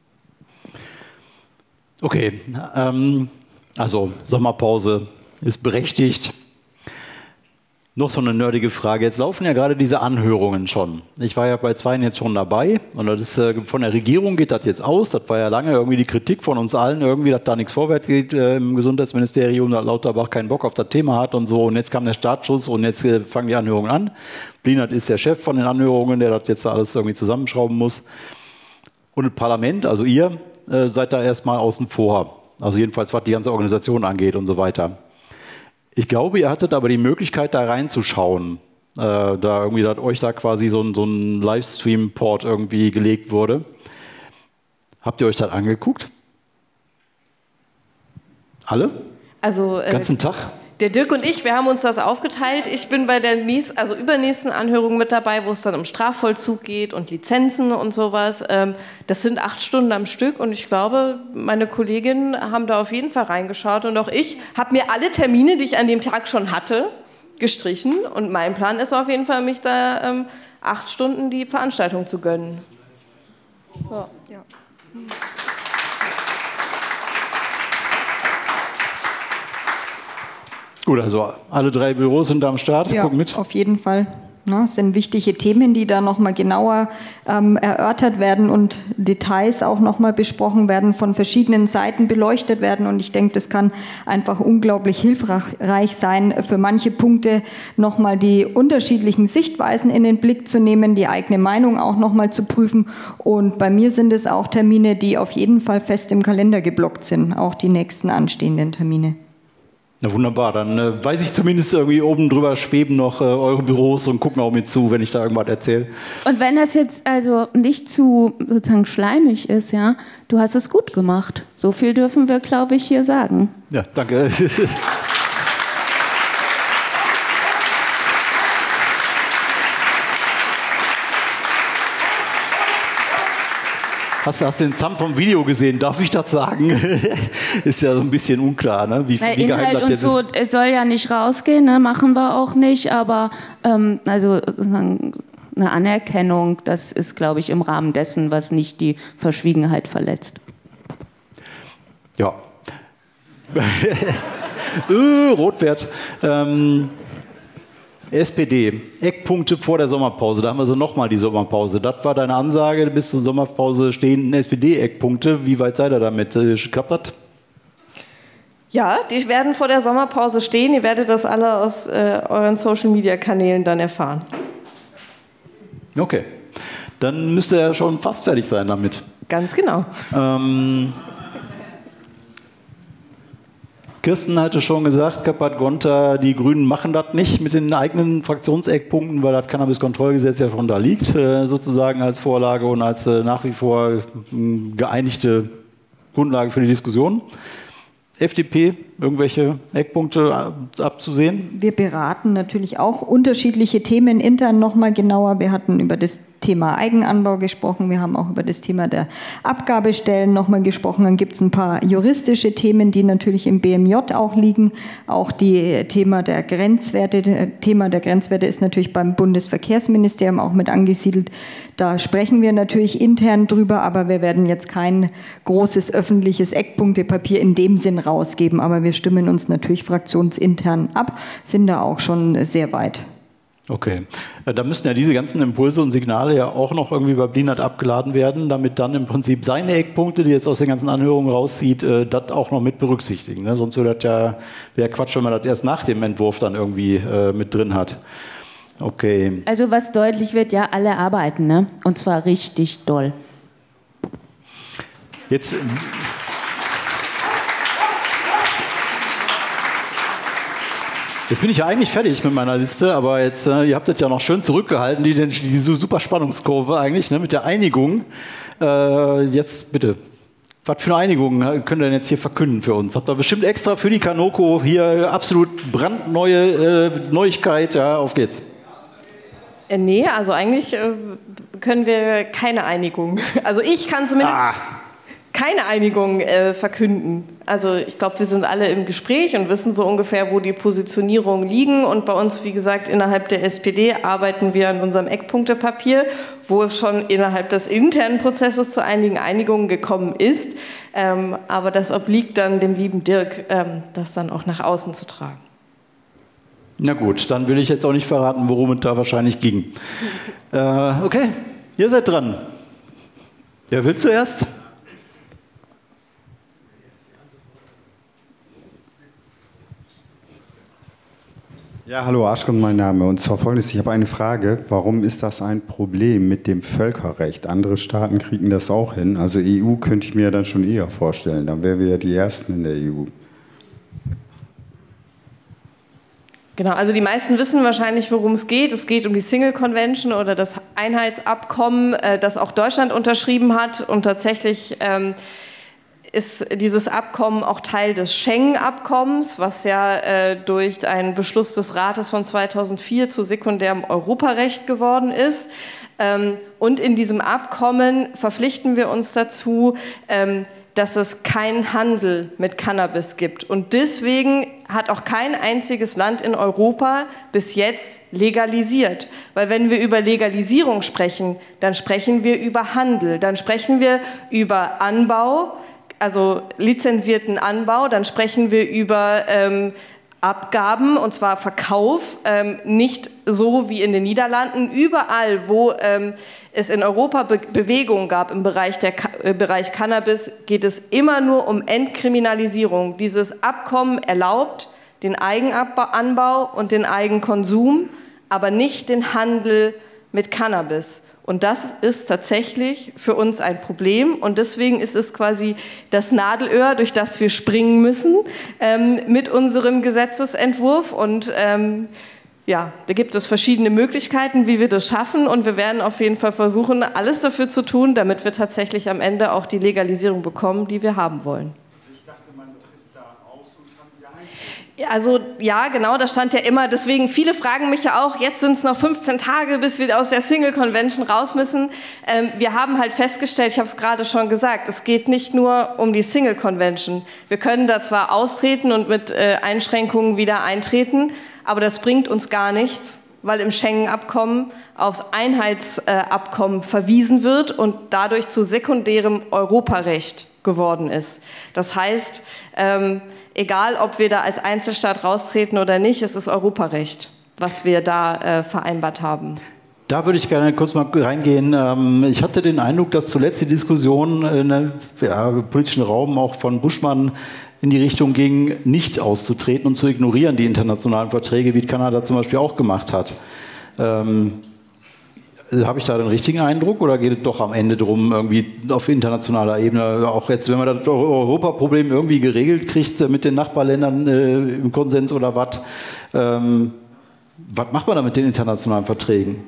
Okay, ähm, also Sommerpause ist berechtigt. Noch so eine nerdige Frage. Jetzt laufen ja gerade diese Anhörungen schon. Ich war ja bei zweien jetzt schon dabei und das ist, äh, von der Regierung geht das jetzt aus. Das war ja lange irgendwie die Kritik von uns allen, irgendwie, dass da nichts vorwärts geht äh, im Gesundheitsministerium, dass Lauterbach keinen Bock auf das Thema hat und so. Und jetzt kam der Startschuss und jetzt äh, fangen die Anhörungen an. Blinert ist der Chef von den Anhörungen, der das jetzt alles irgendwie zusammenschrauben muss. Und das Parlament, also ihr, äh, seid da erstmal außen vor. Also jedenfalls, was die ganze Organisation angeht und so weiter. Ich glaube, ihr hattet aber die Möglichkeit, da reinzuschauen, äh, da irgendwie, dass euch da quasi so ein, so ein Livestream-Port irgendwie gelegt wurde. Habt ihr euch das angeguckt? Alle? Also, äh, ganzen Tag? Der Dirk und ich, wir haben uns das aufgeteilt. Ich bin bei der nächsten, also übernächsten Anhörung mit dabei, wo es dann um Strafvollzug geht und Lizenzen und sowas. Das sind acht Stunden am Stück und ich glaube, meine Kolleginnen haben da auf jeden Fall reingeschaut und auch ich habe mir alle Termine, die ich an dem Tag schon hatte, gestrichen und mein Plan ist auf jeden Fall, mich da ähm, acht Stunden die Veranstaltung zu gönnen. Ja. Ja. Gut, also alle drei Büros sind da am Start, ja, gucken mit. Auf jeden Fall. Ja, es sind wichtige Themen, die da nochmal genauer ähm, erörtert werden und Details auch nochmal besprochen werden, von verschiedenen Seiten beleuchtet werden. Und ich denke, das kann einfach unglaublich hilfreich sein, für manche Punkte nochmal die unterschiedlichen Sichtweisen in den Blick zu nehmen, die eigene Meinung auch nochmal zu prüfen. Und bei mir sind es auch Termine, die auf jeden Fall fest im Kalender geblockt sind, auch die nächsten anstehenden Termine. Na wunderbar, dann äh, weiß ich zumindest irgendwie oben drüber schweben noch äh, eure Büros und gucken auch mit zu, wenn ich da irgendwas erzähle. Und wenn das jetzt also nicht zu sozusagen schleimig ist, ja, du hast es gut gemacht. So viel dürfen wir, glaube ich, hier sagen. Ja, danke. Hast, hast du den Zam vom Video gesehen? Darf ich das sagen? Ist ja so ein bisschen unklar, ne? Wie, Weil wie geheim Inhalt das und jetzt so, ist. es soll ja nicht rausgehen, ne? Machen wir auch nicht, aber ähm, also sozusagen eine Anerkennung, das ist, glaube ich, im Rahmen dessen, was nicht die Verschwiegenheit verletzt. Ja. äh, Rotwert. Ähm, S P D, Eckpunkte vor der Sommerpause. Da haben wir so nochmal die Sommerpause. Das war deine Ansage, bis zur Sommerpause stehenden S P D-Eckpunkte. Wie weit seid ihr damit? Klappt das? Ja, die werden vor der Sommerpause stehen. Ihr werdet das alle aus äh, euren Social-Media-Kanälen dann erfahren. Okay, dann müsst ihr ja schon fast fertig sein damit. Ganz genau. Ähm, Kirsten hatte schon gesagt, Kappert-Gonter, die Grünen machen das nicht mit den eigenen Fraktionseckpunkten, weil das Cannabis-Kontrollgesetz ja schon da liegt, äh, sozusagen als Vorlage und als äh, nach wie vor äh, geeinigte Grundlage für die Diskussion. F D P, irgendwelche Eckpunkte ab, abzusehen? Wir beraten natürlich auch unterschiedliche Themen intern nochmal genauer. Wir hatten über das Thema Eigenanbau gesprochen, wir haben auch über das Thema der Abgabestellen nochmal gesprochen. Dann gibt es ein paar juristische Themen, die natürlich im B M J auch liegen. Auch die Thema der Grenzwerte. Das Thema der Grenzwerte ist natürlich beim Bundesverkehrsministerium auch mit angesiedelt. Da sprechen wir natürlich intern drüber, aber wir werden jetzt kein großes öffentliches Eckpunktepapier in dem Sinn rausgeben. Aber wir stimmen uns natürlich fraktionsintern ab, sind da auch schon sehr weit. Okay, da müssten ja diese ganzen Impulse und Signale ja auch noch irgendwie bei Blinert abgeladen werden, damit dann im Prinzip seine Eckpunkte, die jetzt aus den ganzen Anhörungen rauszieht, äh, das auch noch mit berücksichtigen. Ne? Sonst wäre das ja wäre Quatsch, wenn man das erst nach dem Entwurf dann irgendwie äh, mit drin hat. Okay. Also was deutlich wird, ja, alle arbeiten, ne? Und zwar richtig doll. Jetzt... Jetzt bin ich ja eigentlich fertig mit meiner Liste, aber jetzt, äh, ihr habt das ja noch schön zurückgehalten, die, die, die super Spannungskurve eigentlich, ne, mit der Einigung. Äh, jetzt bitte, was für eine Einigung könnt ihr denn jetzt hier verkünden für uns? Habt ihr bestimmt extra für die Kanoko hier absolut brandneue äh, Neuigkeit, ja, auf geht's. Äh, nee, also eigentlich äh, können wir keine Einigung, also ich kann zumindest ah. keine Einigung äh, verkünden. Also ich glaube, wir sind alle im Gespräch und wissen so ungefähr, wo die Positionierungen liegen. Und bei uns, wie gesagt, innerhalb der S P D arbeiten wir an unserem Eckpunktepapier, wo es schon innerhalb des internen Prozesses zu einigen Einigungen gekommen ist. Ähm, aber das obliegt dann dem lieben Dirk, ähm, das dann auch nach außen zu tragen. Na gut, dann will ich jetzt auch nicht verraten, worum es da wahrscheinlich ging. äh, okay, ihr seid dran. Wer will zuerst? Ja, hallo, Aschken, mein Name. Und zwar folgendes, ich habe eine Frage. Warum ist das ein Problem mit dem Völkerrecht? Andere Staaten kriegen das auch hin. Also E U könnte ich mir dann schon eher vorstellen. Dann wären wir ja die Ersten in der E U. Genau, also die meisten wissen wahrscheinlich, worum es geht. Es geht um die Single Convention oder das Einheitsabkommen, das auch Deutschland unterschrieben hat. Und tatsächlich ähm, ist dieses Abkommen auch Teil des Schengen-Abkommens, was ja äh, durch einen Beschluss des Rates von zweitausendvier zu sekundärem Europarecht geworden ist. Ähm, und in diesem Abkommen verpflichten wir uns dazu, ähm, dass es keinen Handel mit Cannabis gibt. Und deswegen hat auch kein einziges Land in Europa bis jetzt legalisiert. Weil wenn wir über Legalisierung sprechen, dann sprechen wir über Handel, dann sprechen wir über Anbau, also lizenzierten Anbau, dann sprechen wir über ähm, Abgaben, und zwar Verkauf, ähm, nicht so wie in den Niederlanden. Überall, wo ähm, es in Europa Be Bewegung gab im Bereich, der Ka äh, Bereich Cannabis, geht es immer nur um Entkriminalisierung. Dieses Abkommen erlaubt den Eigenanbau und den Eigenkonsum, aber nicht den Handel mit Cannabis. Und das ist tatsächlich für uns ein Problem. Und deswegen ist es quasi das Nadelöhr, durch das wir springen müssen ähm, mit unserem Gesetzesentwurf. Und ähm, ja, da gibt es verschiedene Möglichkeiten, wie wir das schaffen. Und wir werden auf jeden Fall versuchen, alles dafür zu tun, damit wir tatsächlich am Ende auch die Legalisierung bekommen, die wir haben wollen. Also ja, genau, das stand ja immer, deswegen viele fragen mich ja auch, jetzt sind es noch fünfzehn Tage, bis wir aus der Single Convention raus müssen. Ähm, wir haben halt festgestellt, ich habe es gerade schon gesagt, es geht nicht nur um die Single Convention. Wir können da zwar austreten und mit äh, Einschränkungen wieder eintreten, aber das bringt uns gar nichts, weil im Schengen-Abkommen aufs Einheitsabkommen verwiesen wird und dadurch zu sekundärem Europarecht geworden ist. Das heißt, ähm, egal, ob wir da als Einzelstaat raustreten oder nicht, es ist Europarecht, was wir da äh, vereinbart haben. Da würde ich gerne kurz mal reingehen. Ich hatte den Eindruck, dass zuletzt die Diskussion im ja, politischen Raum auch von Buschmann in die Richtung ging, nicht auszutreten und zu ignorieren, die internationalen Verträge, wie Kanada zum Beispiel auch gemacht hat. Ähm, Habe ich da den richtigen Eindruck oder geht es doch am Ende darum, irgendwie auf internationaler Ebene, auch jetzt, wenn man das Europaproblem irgendwie geregelt kriegt mit den Nachbarländern äh, im Konsens oder was, ähm, was macht man da mit den internationalen Verträgen?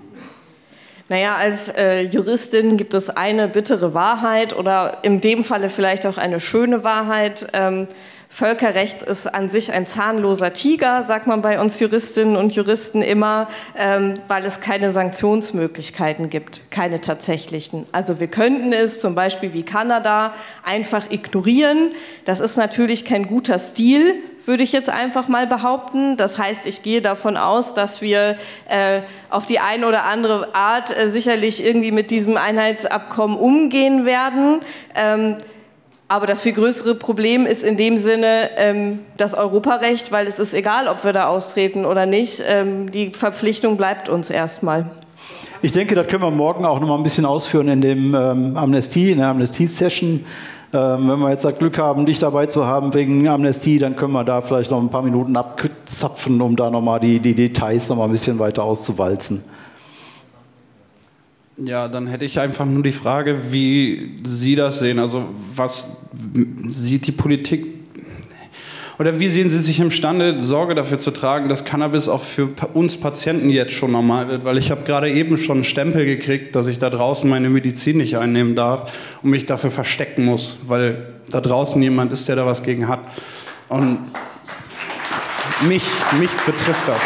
Naja, als äh, Juristin gibt es eine bittere Wahrheit oder in dem Falle vielleicht auch eine schöne Wahrheit. Ähm, Völkerrecht ist an sich ein zahnloser Tiger, sagt man bei uns Juristinnen und Juristen immer, ähm, weil es keine Sanktionsmöglichkeiten gibt, keine tatsächlichen. Also wir könnten es zum Beispiel wie Kanada einfach ignorieren. Das ist natürlich kein guter Stil, würde ich jetzt einfach mal behaupten. Das heißt, ich gehe davon aus, dass wir äh, auf die eine oder andere Art äh, sicherlich irgendwie mit diesem Einheitsabkommen umgehen werden. Ähm, Aber das viel größere Problem ist in dem Sinne ähm, das Europarecht, weil es ist egal, ob wir da austreten oder nicht. Ähm, die Verpflichtung bleibt uns erstmal. Ich denke, das können wir morgen auch noch mal ein bisschen ausführen in dem ähm, Amnestie, in der Amnestie-Session. Ähm, wenn wir jetzt das Glück haben, dich dabei zu haben wegen Amnestie, dann können wir da vielleicht noch ein paar Minuten abzapfen, um da noch mal die, die Details noch mal ein bisschen weiter auszuwalzen. Ja, dann hätte ich einfach nur die Frage, wie Sie das sehen. Also was sieht die Politik oder wie sehen Sie sich imstande, Sorge dafür zu tragen, dass Cannabis auch für uns Patienten jetzt schon normal wird? Weil ich habe gerade eben schon einen Stempel gekriegt, dass ich da draußen meine Medizin nicht einnehmen darf und mich dafür verstecken muss, weil da draußen jemand ist, der da was gegen hat. Und mich, mich betrifft das.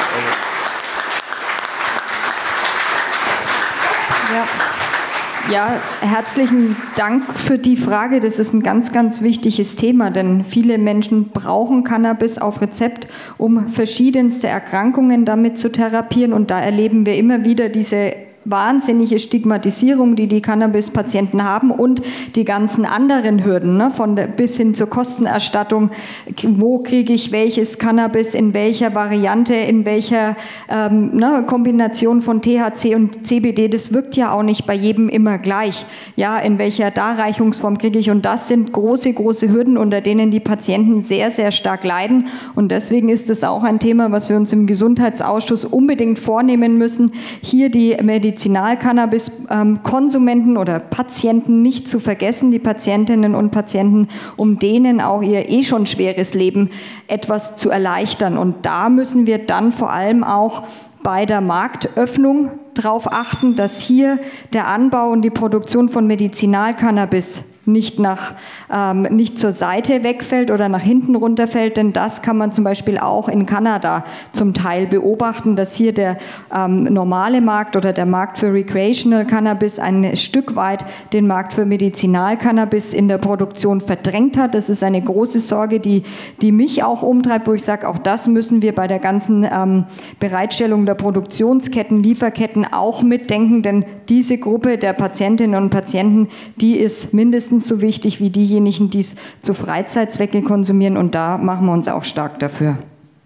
Ja. Ja, herzlichen Dank für die Frage. Das ist ein ganz, ganz wichtiges Thema, denn viele Menschen brauchen Cannabis auf Rezept, um verschiedenste Erkrankungen damit zu therapieren. Und da erleben wir immer wieder diese wahnsinnige Stigmatisierung, die die Cannabis-Patienten haben und die ganzen anderen Hürden, ne, von der, bis hin zur Kostenerstattung. Wo kriege ich welches Cannabis, in welcher Variante, in welcher ähm, ne, Kombination von T H C und C B D? Das wirkt ja auch nicht bei jedem immer gleich. Ja, in welcher Darreichungsform kriege ich? Und das sind große, große Hürden, unter denen die Patienten sehr, sehr stark leiden. Und deswegen ist es auch ein Thema, was wir uns im Gesundheitsausschuss unbedingt vornehmen müssen, hier die Medizin Medizinal-Cannabis-Konsumenten oder Patienten nicht zu vergessen, die Patientinnen und Patienten, um denen auch ihr eh schon schweres Leben etwas zu erleichtern. Und da müssen wir dann vor allem auch bei der Marktöffnung darauf achten, dass hier der Anbau und die Produktion von Medizinal-Cannabis nicht, nach, ähm, nicht zur Seite wegfällt oder nach hinten runterfällt, denn das kann man zum Beispiel auch in Kanada zum Teil beobachten, dass hier der ähm, normale Markt oder der Markt für Recreational Cannabis ein Stück weit den Markt für Medizinalcannabis in der Produktion verdrängt hat. Das ist eine große Sorge, die, die mich auch umtreibt, wo ich sage, auch das müssen wir bei der ganzen ähm, Bereitstellung der Produktionsketten, Lieferketten auch mitdenken, denn diese Gruppe der Patientinnen und Patienten, die ist mindestens so wichtig wie diejenigen, die es zu Freizeitzwecke konsumieren, und da machen wir uns auch stark dafür.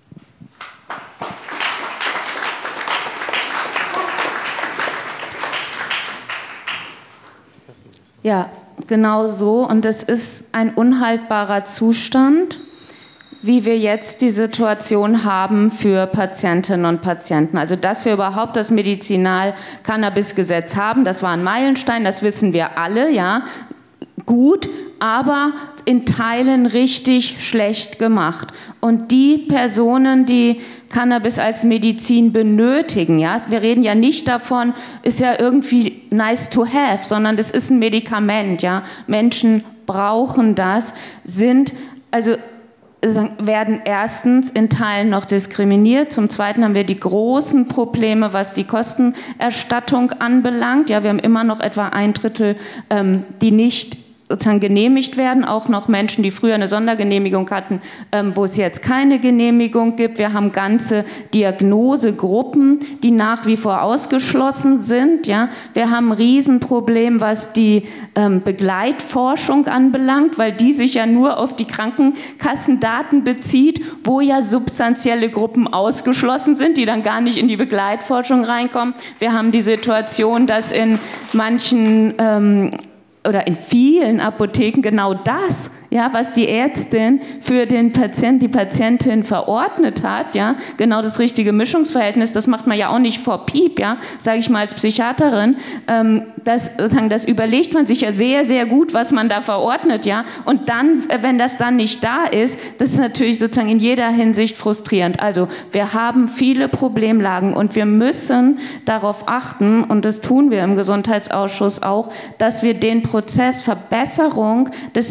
Ja, genau so, und es ist ein unhaltbarer Zustand, wie wir jetzt die Situation haben für Patientinnen und Patienten. Also, dass wir überhaupt das Medizinal-Cannabis-Gesetz haben, das war ein Meilenstein, das wissen wir alle, ja, gut, aber in Teilen richtig schlecht gemacht. Und die Personen, die Cannabis als Medizin benötigen, ja, wir reden ja nicht davon, ist ja irgendwie nice to have, sondern das ist ein Medikament, ja, Menschen brauchen das, sind, also werden erstens in Teilen noch diskriminiert. Zum Zweiten haben wir die großen Probleme, was die Kostenerstattung anbelangt. Ja, wir haben immer noch etwa ein Drittel, ähm, die nicht sozusagen genehmigt werden, auch noch Menschen, die früher eine Sondergenehmigung hatten, ähm, wo es jetzt keine Genehmigung gibt. Wir haben ganze Diagnosegruppen, die nach wie vor ausgeschlossen sind. Ja. Wir haben ein Riesenproblem, was die ähm, Begleitforschung anbelangt, weil die sich ja nur auf die Krankenkassendaten bezieht, wo ja substanzielle Gruppen ausgeschlossen sind, die dann gar nicht in die Begleitforschung reinkommen. Wir haben die Situation, dass in manchen ähm, oder in vielen Apotheken genau das, ja, was die Ärztin für den Patienten, die Patientin verordnet hat, ja, genau das richtige Mischungsverhältnis, das macht man ja auch nicht vor Piep, ja, sage ich mal als Psychiaterin, ähm, das, das überlegt man sich ja sehr, sehr gut, was man da verordnet, ja, und dann, wenn das dann nicht da ist, das ist natürlich sozusagen in jeder Hinsicht frustrierend. Also wir haben viele Problemlagen und wir müssen darauf achten, und das tun wir im Gesundheitsausschuss auch, dass wir den Prozess Verbesserung des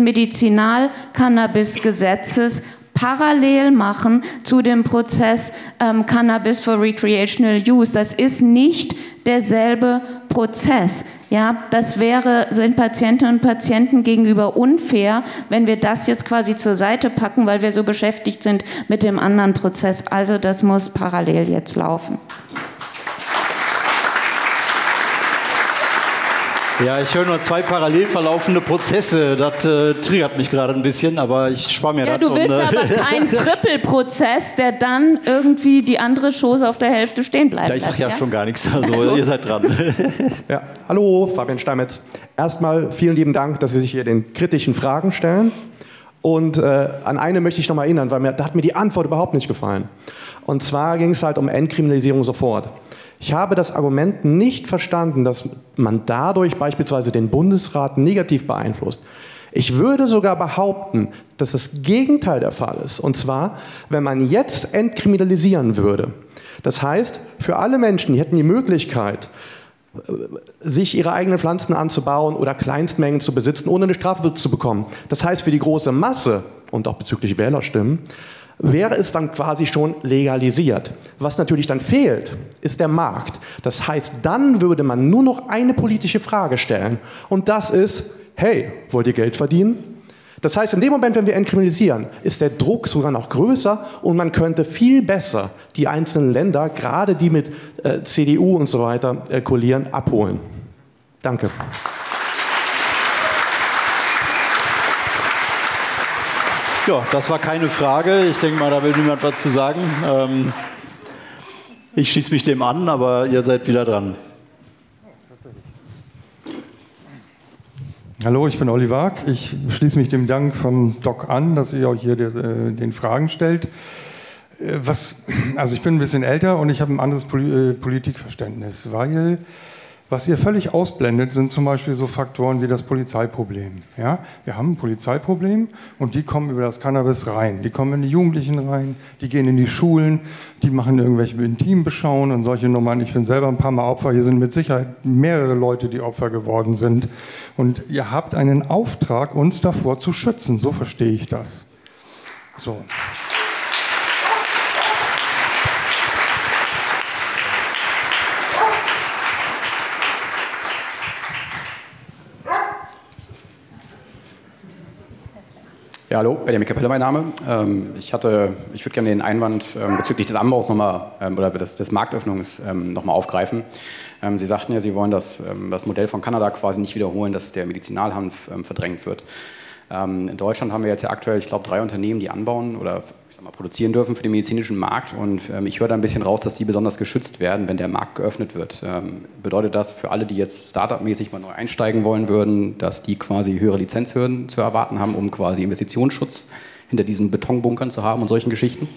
Medizinal-Cannabis-Gesetzes parallel machen zu dem Prozess ähm, Cannabis for Recreational Use. Das ist nicht derselbe Prozess. Ja, das wäre den Patientinnen und Patienten gegenüber unfair, wenn wir das jetzt quasi zur Seite packen, weil wir so beschäftigt sind mit dem anderen Prozess. Also das muss parallel jetzt laufen. Ja, ich höre nur zwei parallel verlaufende Prozesse. Das äh, triggert mich gerade ein bisschen, aber ich spare mir ja, das. Du willst und, äh, aber keinen Trippelprozess, der dann irgendwie die andere Chose auf der Hälfte stehen bleibt. Ja, ich sage ja, ja schon gar nichts, also, also. ihr seid dran. Ja, hallo, Fabian Steinmetz. Erstmal vielen lieben Dank, dass Sie sich hier den kritischen Fragen stellen. Und äh, an eine möchte ich noch mal erinnern, weil mir, da hat mir die Antwort überhaupt nicht gefallen. Und zwar ging es halt um Entkriminalisierung sofort. Ich habe das Argument nicht verstanden, dass man dadurch beispielsweise den Bundesrat negativ beeinflusst. Ich würde sogar behaupten, dass das Gegenteil der Fall ist. Und zwar, wenn man jetzt entkriminalisieren würde. Das heißt, für alle Menschen, die hätten die Möglichkeit, sich ihre eigenen Pflanzen anzubauen oder Kleinstmengen zu besitzen, ohne eine Strafe zu bekommen. Das heißt, für die große Masse und auch bezüglich Wählerstimmen, wäre es dann quasi schon legalisiert. Was natürlich dann fehlt, ist der Markt. Das heißt, dann würde man nur noch eine politische Frage stellen. Und das ist, hey, wollt ihr Geld verdienen? Das heißt, in dem Moment, wenn wir entkriminalisieren, ist der Druck sogar noch größer und man könnte viel besser die einzelnen Länder, gerade die mit äh, C D U und so weiter äh, koalieren, abholen. Danke. Ja, das war keine Frage. Ich denke mal, da will niemand was zu sagen. Ähm, ich schließe mich dem an, aber ihr seid wieder dran. Hallo, ich bin Olli Waag. Ich schließe mich dem Dank vom Doc an, dass ihr auch hier der, äh, den Fragen stellt. Äh, was, also ich bin ein bisschen älter und ich habe ein anderes Pol- äh, Politikverständnis, weil Was ihr völlig ausblendet, sind zum Beispiel so Faktoren wie das Polizeiproblem. Ja? Wir haben ein Polizeiproblem und die kommen über das Cannabis rein. Die kommen in die Jugendlichen rein, die gehen in die Schulen, die machen irgendwelche Intimbeschauen und solche Nummern. Ich bin selber ein paar Mal Opfer. Hier sind mit Sicherheit mehrere Leute, die Opfer geworden sind. Und ihr habt einen Auftrag, uns davor zu schützen. So verstehe ich das. So. Ja, hallo, Benjamin Kapelle mein Name. Ähm, ich hatte, ich würde gerne den Einwand ähm, bezüglich des Anbaus nochmal ähm, oder des, des Marktöffnungs ähm, nochmal aufgreifen. Ähm, Sie sagten ja, Sie wollen das, ähm, das Modell von Kanada quasi nicht wiederholen, dass der Medizinalhanf ähm, verdrängt wird. Ähm, in Deutschland haben wir jetzt ja aktuell, ich glaube, drei Unternehmen, die anbauen oder ich sag mal, produzieren dürfen für den medizinischen Markt. Und ähm, ich höre da ein bisschen raus, dass die besonders geschützt werden, wenn der Markt geöffnet wird. Ähm, bedeutet das für alle, die jetzt Startup-mäßig mal neu einsteigen wollen würden, dass die quasi höhere Lizenzhürden zu erwarten haben, um quasi Investitionsschutz hinter diesen Betonbunkern zu haben und solchen Geschichten?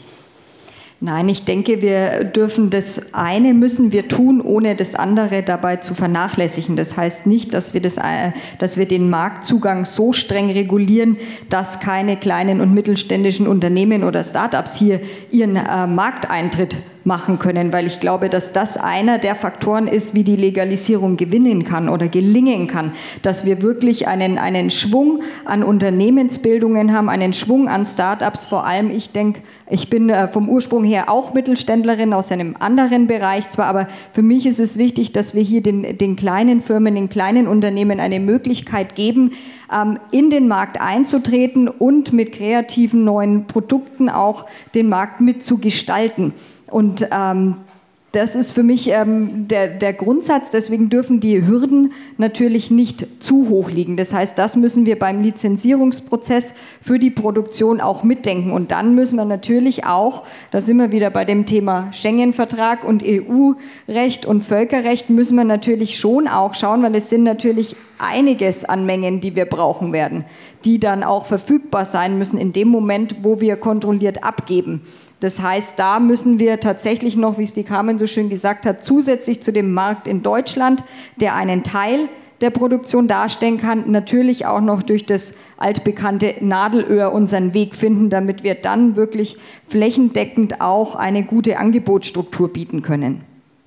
Nein, ich denke, wir dürfen das eine müssen wir tun, ohne das andere dabei zu vernachlässigen. Das heißt nicht, dass wir, das, dass wir den Marktzugang so streng regulieren, dass keine kleinen und mittelständischen Unternehmen oder Start-ups hier ihren äh, Markteintritt machen können, weil ich glaube, dass das einer der Faktoren ist, wie die Legalisierung gewinnen kann oder gelingen kann, dass wir wirklich einen, einen Schwung an Unternehmensbildungen haben, einen Schwung an Start-ups, vor allem, ich denke, ich bin vom Ursprung her auch Mittelständlerin aus einem anderen Bereich zwar, aber für mich ist es wichtig, dass wir hier den, den kleinen Firmen, den kleinen Unternehmen eine Möglichkeit geben, in den Markt einzutreten und mit kreativen neuen Produkten auch den Markt mitzugestalten. Und ähm, das ist für mich ähm, der, der Grundsatz, deswegen dürfen die Hürden natürlich nicht zu hoch liegen. Das heißt, das müssen wir beim Lizenzierungsprozess für die Produktion auch mitdenken. Und dann müssen wir natürlich auch, da sind wir wieder bei dem Thema Schengen-Vertrag und E U-Recht und Völkerrecht, müssen wir natürlich schon auch schauen, weil es sind natürlich einiges an Mengen, die wir brauchen werden, die dann auch verfügbar sein müssen in dem Moment, wo wir kontrolliert abgeben. Das heißt, da müssen wir tatsächlich noch, wie es die Carmen so schön gesagt hat, zusätzlich zu dem Markt in Deutschland, der einen Teil der Produktion darstellen kann, natürlich auch noch durch das altbekannte Nadelöhr unseren Weg finden, damit wir dann wirklich flächendeckend auch eine gute Angebotsstruktur bieten können.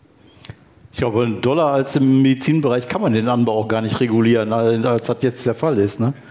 Ich glaube, doller als im Medizinbereich kann man den Anbau auch gar nicht regulieren, als das jetzt der Fall ist, ne?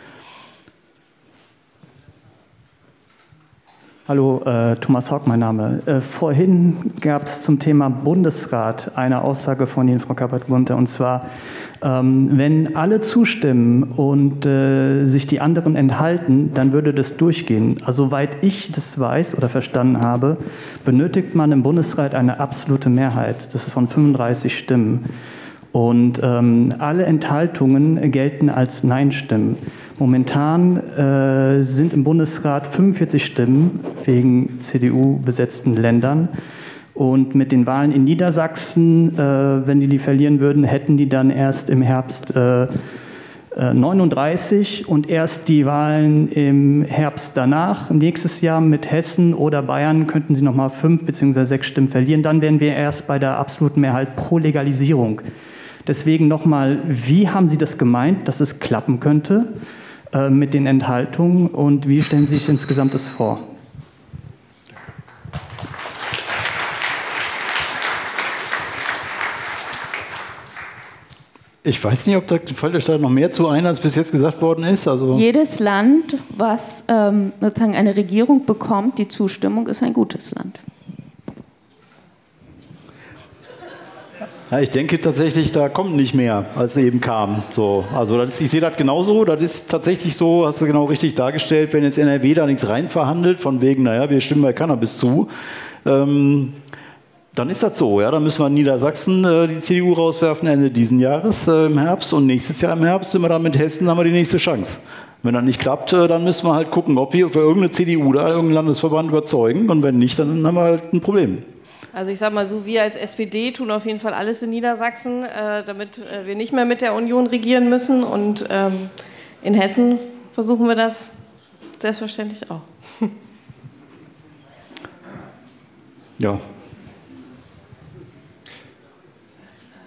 Hallo, äh, Thomas Hock, mein Name. Äh, vorhin gab es zum Thema Bundesrat eine Aussage von Ihnen, Frau Kappert-Gunther, und zwar, ähm, wenn alle zustimmen und äh, sich die anderen enthalten, dann würde das durchgehen. Also, soweit ich das weiß oder verstanden habe, benötigt man im Bundesrat eine absolute Mehrheit. Das ist von fünfunddreißig Stimmen. Und ähm, alle Enthaltungen gelten als Nein-Stimmen. Momentan äh, sind im Bundesrat fünfundvierzig Stimmen wegen C D U-besetzten Ländern. Und mit den Wahlen in Niedersachsen, äh, wenn die die verlieren würden, hätten die dann erst im Herbst äh, äh, neununddreißig und erst die Wahlen im Herbst danach, nächstes Jahr mit Hessen oder Bayern, könnten sie nochmal fünf bzw. sechs Stimmen verlieren. Dann wären wir erst bei der absoluten Mehrheit pro Legalisierung. Deswegen nochmal, wie haben Sie das gemeint, dass es klappen könnte äh, mit den Enthaltungen und wie stellen Sie sich insgesamt das vor? Ich weiß nicht, ob da fällt euch da noch mehr zu ein, als bis jetzt gesagt worden ist. Also jedes Land, was ähm, sozusagen eine Regierung bekommt, die Zustimmung, ist ein gutes Land. Ja, ich denke tatsächlich, da kommt nicht mehr, als eben kam. So, also das ist, ich sehe das genauso, das ist tatsächlich so, hast du genau richtig dargestellt, wenn jetzt N R W da nichts rein verhandelt, von wegen, naja, wir stimmen bei Cannabis zu, ähm, dann ist das so. Ja, dann müssen wir in Niedersachsen äh, die C D U rauswerfen Ende diesen Jahres äh, im Herbst und nächstes Jahr im Herbst sind wir dann mit Hessen, haben wir die nächste Chance. Wenn das nicht klappt, äh, dann müssen wir halt gucken, ob wir, ob wir irgendeine C D U oder irgendeinen Landesverband überzeugen und wenn nicht, dann haben wir halt ein Problem. Also ich sage mal so, wir als S P D tun auf jeden Fall alles in Niedersachsen, äh, damit äh, wir nicht mehr mit der Union regieren müssen. Und ähm, in Hessen versuchen wir das selbstverständlich auch. Ja.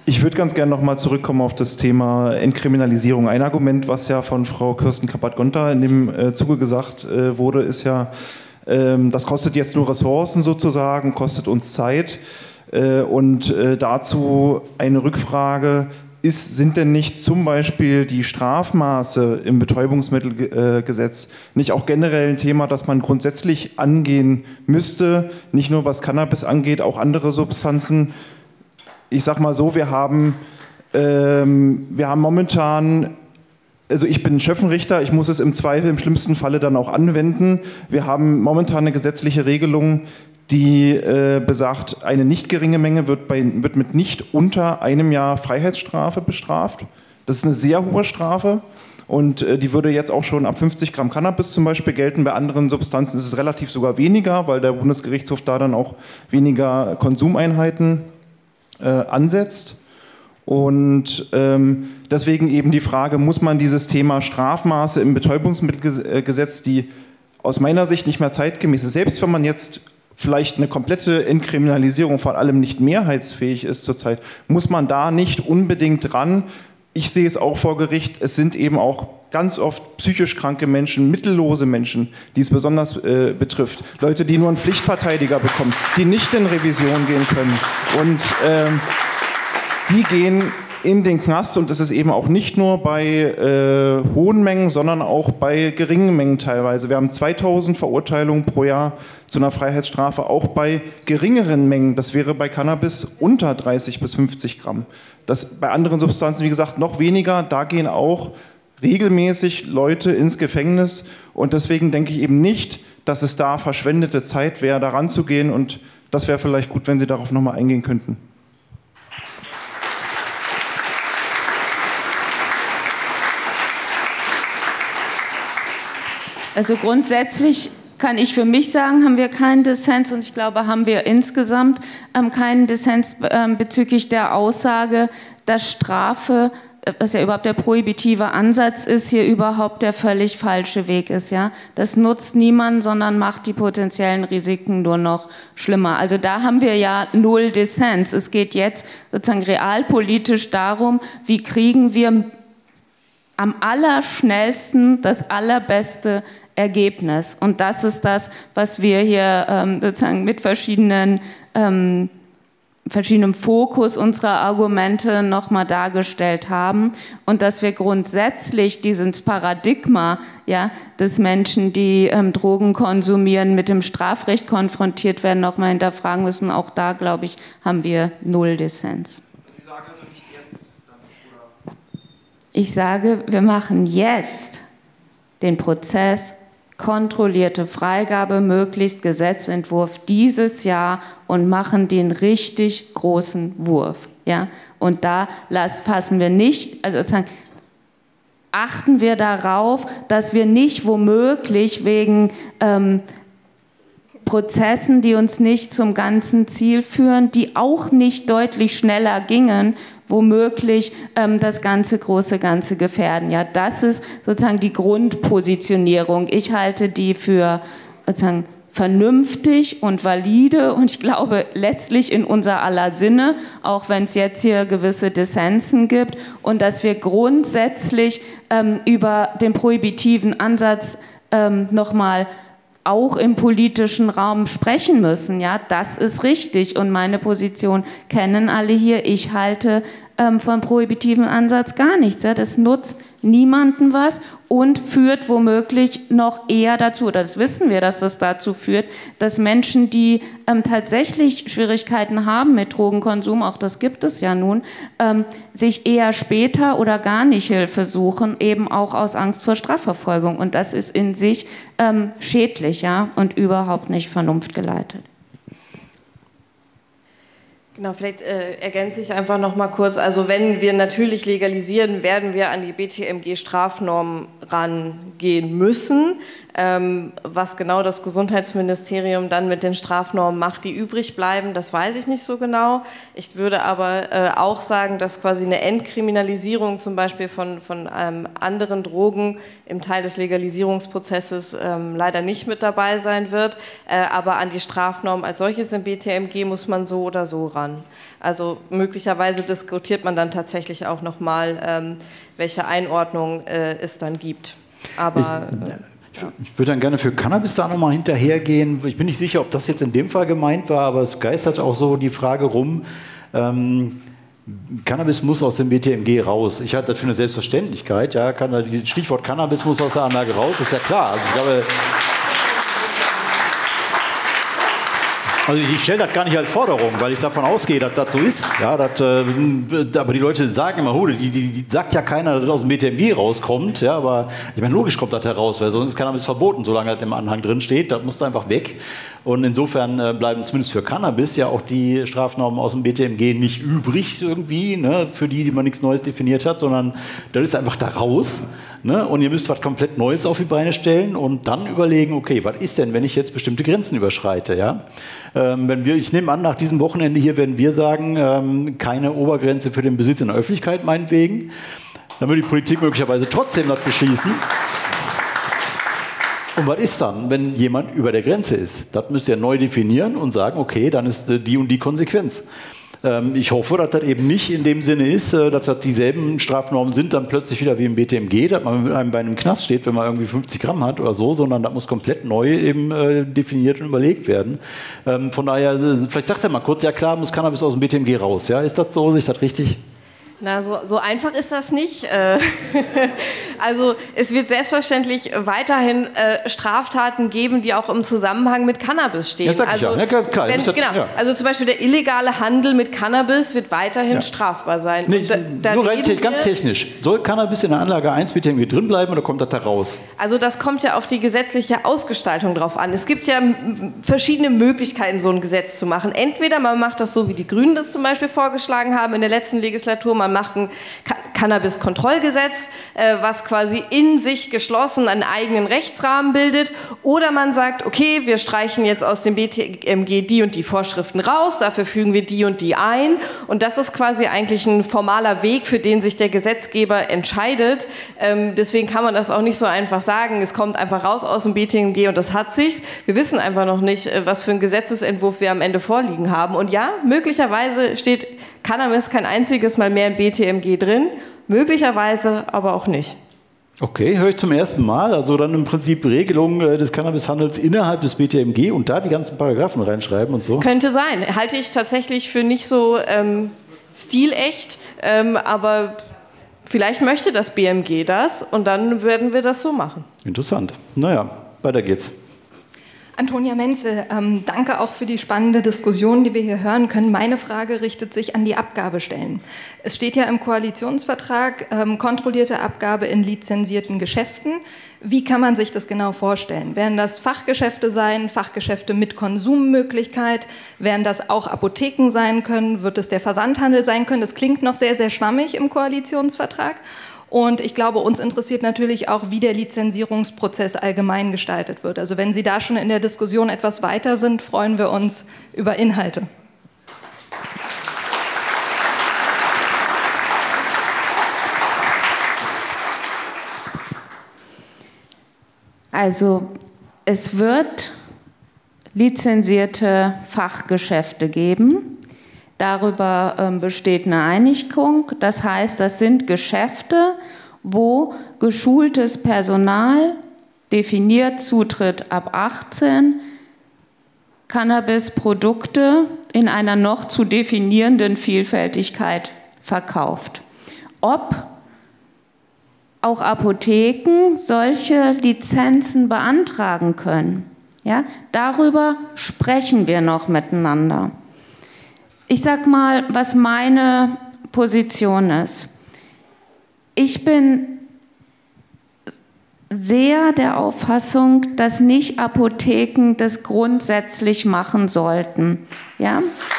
Ich würde ganz gerne nochmal zurückkommen auf das Thema Entkriminalisierung. Ein Argument, was ja von Frau Kirsten Kappert-Gonter in dem äh, Zuge gesagt äh, wurde, ist ja, ähm, das kostet jetzt nur Ressourcen sozusagen, kostet uns Zeit. Äh, und äh, dazu eine Rückfrage, ist, sind denn nicht zum Beispiel die Strafmaße im Betäubungsmittelgesetz nicht auch generell ein Thema, das man grundsätzlich angehen müsste, nicht nur was Cannabis angeht, auch andere Substanzen? Ich sag mal so, wir haben, ähm, wir haben momentan, also ich bin Schöffenrichter, ich muss es im Zweifel im schlimmsten Falle dann auch anwenden. Wir haben momentan eine gesetzliche Regelung, die äh, besagt, eine nicht geringe Menge wird, bei, wird mit nicht unter einem Jahr Freiheitsstrafe bestraft. Das ist eine sehr hohe Strafe und äh, die würde jetzt auch schon ab fünfzig Gramm Cannabis zum Beispiel gelten. Bei anderen Substanzen ist es relativ sogar weniger, weil der Bundesgerichtshof da dann auch weniger Konsumeinheiten Äh, ansetzt. Und ähm, deswegen eben die Frage, muss man dieses Thema Strafmaße im Betäubungsmittelgesetz, die aus meiner Sicht nicht mehr zeitgemäß ist, selbst wenn man jetzt vielleicht eine komplette Entkriminalisierung vor allem nicht mehrheitsfähig ist zurzeit, muss man da nicht unbedingt ran. Ich sehe es auch vor Gericht, es sind eben auch ganz oft psychisch kranke Menschen, mittellose Menschen, die es besonders äh, betrifft. Leute, die nur einen Pflichtverteidiger bekommen, die nicht in Revision gehen können. Und ähm, die gehen in den Knast und das ist eben auch nicht nur bei äh, hohen Mengen, sondern auch bei geringen Mengen teilweise. Wir haben zweitausend Verurteilungen pro Jahr zu einer Freiheitsstrafe, auch bei geringeren Mengen. Das wäre bei Cannabis unter dreißig bis fünfzig Gramm. Das bei anderen Substanzen, wie gesagt, noch weniger. Da gehen auch regelmäßig Leute ins Gefängnis und deswegen denke ich eben nicht, dass es da verschwendete Zeit wäre, da ranzugehen und das wäre vielleicht gut, wenn Sie darauf nochmal eingehen könnten. Also grundsätzlich kann ich für mich sagen, haben wir keinen Dissens und ich glaube, haben wir insgesamt ähm, keinen Dissens ähm, bezüglich der Aussage, dass Strafe, was ja überhaupt der prohibitive Ansatz ist, hier überhaupt der völlig falsche Weg ist. Ja? Das nutzt niemanden, sondern macht die potenziellen Risiken nur noch schlimmer. Also da haben wir ja null Dissens. Es geht jetzt sozusagen realpolitisch darum, wie kriegen wir am allerschnellsten das allerbeste Ergebnis. Und das ist das, was wir hier ähm, sozusagen mit verschiedenen ähm, verschiedenem Fokus unserer Argumente nochmal dargestellt haben und dass wir grundsätzlich dieses Paradigma ja, des Menschen, die ähm, Drogen konsumieren, mit dem Strafrecht konfrontiert werden, nochmal hinterfragen müssen. Auch da, glaube ich, haben wir null Dissens. Sie sagen also nicht jetzt? Oder? Ich sage, wir machen jetzt den Prozess, kontrollierte Freigabe, möglichst Gesetzentwurf dieses Jahr und machen den richtig großen Wurf. Ja? Und da las, passen wir nicht, also sozusagen achten wir darauf, dass wir nicht womöglich wegen ähm, Prozessen, die uns nicht zum ganzen Ziel führen, die auch nicht deutlich schneller gingen, womöglich ähm, das ganze große Ganze gefährden. Ja, das ist sozusagen die Grundpositionierung. Ich halte die für sozusagen vernünftig und valide und ich glaube letztlich in unser aller Sinne, auch wenn es jetzt hier gewisse Dissensen gibt und dass wir grundsätzlich ähm, über den prohibitiven Ansatz ähm, nochmal auch im politischen Raum sprechen müssen. Ja, das ist richtig und meine Position kennen alle hier. Ich halte ähm, vom prohibitiven Ansatz gar nichts. Ja. Das nutzt niemandem was und führt womöglich noch eher dazu, das wissen wir, dass das dazu führt, dass Menschen, die ähm, tatsächlich Schwierigkeiten haben mit Drogenkonsum, auch das gibt es ja nun, ähm, sich eher später oder gar nicht Hilfe suchen, eben auch aus Angst vor Strafverfolgung. Und das ist in sich ähm, schädlich, ja, und überhaupt nicht vernunftgeleitet. Genau, vielleicht äh, ergänze ich einfach noch mal kurz. Also wenn wir natürlich legalisieren, werden wir an die B T M G-Strafnormen rangehen müssen. Ähm, was genau das Gesundheitsministerium dann mit den Strafnormen macht, die übrig bleiben, das weiß ich nicht so genau. Ich würde aber äh, auch sagen, dass quasi eine Entkriminalisierung zum Beispiel von, von ähm, anderen Drogen im Teil des Legalisierungsprozesses ähm, leider nicht mit dabei sein wird. Äh, aber an die Strafnormen als solches im B T M G muss man so oder so ran. Verfahren. Also möglicherweise diskutiert man dann tatsächlich auch nochmal, ähm, welche Einordnung äh, es dann gibt. Aber ich, äh, ich, ich würde dann gerne für Cannabis da nochmal hinterhergehen. Ich bin nicht sicher, ob das jetzt in dem Fall gemeint war, aber es geistert auch so die Frage rum, ähm, Cannabis muss aus dem B T M G raus. Ich halte das für eine Selbstverständlichkeit. Ja, kann, das Stichwort Cannabis muss aus der Anlage raus, ist ja klar. Also ich glaube, also ich stelle das gar nicht als Forderung, weil ich davon ausgehe, dass das so ist. Ja, das, äh, aber die Leute sagen immer, oh, die, die, die sagt ja keiner, dass das aus dem B T M G rauskommt. Ja, aber ich meine, logisch kommt das heraus, weil sonst ist Cannabis verboten, solange das im Anhang drin steht. Das muss einfach weg. Und insofern äh, bleiben zumindest für Cannabis ja auch die Strafnormen aus dem B T M G nicht übrig irgendwie, ne, für die, die man nichts Neues definiert hat, sondern das ist einfach da raus. Ne? Und ihr müsst was komplett Neues auf die Beine stellen und dann überlegen, okay, was ist denn, wenn ich jetzt bestimmte Grenzen überschreite? Ja? Ähm, wenn wir, ich nehme an, nach diesem Wochenende hier werden wir sagen, ähm, keine Obergrenze für den Besitz in der Öffentlichkeit meinetwegen. Dann würde die Politik möglicherweise trotzdem das beschließen. Und was ist dann, wenn jemand über der Grenze ist? Das müsst ihr neu definieren und sagen, okay, dann ist äh, die und die Konsequenz. Ähm, ich hoffe, dass das eben nicht in dem Sinne ist, äh, dass das dieselben Strafnormen sind, dann plötzlich wieder wie im B T M G, dass man mit einem bei einem Knast steht, wenn man irgendwie fünfzig Gramm hat oder so, sondern das muss komplett neu eben äh, definiert und überlegt werden. Ähm, von daher, äh, vielleicht sagt er mal kurz, ja klar, muss Cannabis aus dem B T M G raus. Ja? Ist das so, ist das richtig? Na, so, so einfach ist das nicht. Also es wird selbstverständlich weiterhin äh, Straftaten geben, die auch im Zusammenhang mit Cannabis stehen. Das sag ich also, ja. Ja, klar, wenn, das, genau, ja. also zum Beispiel der illegale Handel mit Cannabis wird weiterhin ja. strafbar sein. Nee, da, da nur rein ganz technisch. Soll Cannabis in der Anlage eins B T M G drin bleiben oder kommt das da raus? Also das kommt ja auf die gesetzliche Ausgestaltung drauf an. Es gibt ja verschiedene Möglichkeiten, so ein Gesetz zu machen. Entweder man macht das so, wie die Grünen das zum Beispiel vorgeschlagen haben in der letzten Legislatur, man macht ein Cannabis-Kontrollgesetz, äh, was quasi in sich geschlossen einen eigenen Rechtsrahmen bildet. Oder man sagt, okay, wir streichen jetzt aus dem B T M G die und die Vorschriften raus, dafür fügen wir die und die ein. Und das ist quasi eigentlich ein formaler Weg, für den sich der Gesetzgeber entscheidet. Ähm, deswegen kann man das auch nicht so einfach sagen, es kommt einfach raus aus dem B T M G und das hat sich's. Wir wissen einfach noch nicht, was für einen Gesetzesentwurf wir am Ende vorliegen haben. Und ja, möglicherweise steht Cannabis kein einziges Mal mehr im B T M G drin, möglicherweise aber auch nicht. Okay, höre ich zum ersten Mal. Also dann im Prinzip Regelungen des Cannabishandels innerhalb des B T M G und da die ganzen Paragraphen reinschreiben und so? Könnte sein. Halte ich tatsächlich für nicht so ähm, stilecht, ähm, aber vielleicht möchte das B M G das und dann werden wir das so machen. Interessant. Naja, weiter geht's. Antonia Menzel, ähm, danke auch für die spannende Diskussion, die wir hier hören können. Meine Frage richtet sich an die Abgabestellen. Es steht ja im Koalitionsvertrag ähm, kontrollierte Abgabe in lizenzierten Geschäften. Wie kann man sich das genau vorstellen? Werden das Fachgeschäfte sein, Fachgeschäfte mit Konsummöglichkeit? Werden das auch Apotheken sein können? Wird es der Versandhandel sein können? Das klingt noch sehr, sehr schwammig im Koalitionsvertrag. Und ich glaube, uns interessiert natürlich auch, wie der Lizenzierungsprozess allgemein gestaltet wird. Also wenn Sie da schon in der Diskussion etwas weiter sind, freuen wir uns über Inhalte. Also es wird lizenzierte Fachgeschäfte geben. Darüber ähm, besteht eine Einigung. Das heißt, das sind Geschäfte, wo geschultes Personal definiert Zutritt ab achtzehn, Cannabisprodukte in einer noch zu definierenden Vielfältigkeit verkauft. Ob auch Apotheken solche Lizenzen beantragen können, ja, darüber sprechen wir noch miteinander. Ich sag mal, was meine Position ist. Ich bin sehr der Auffassung, dass nicht Apotheken das grundsätzlich machen sollten. Ja?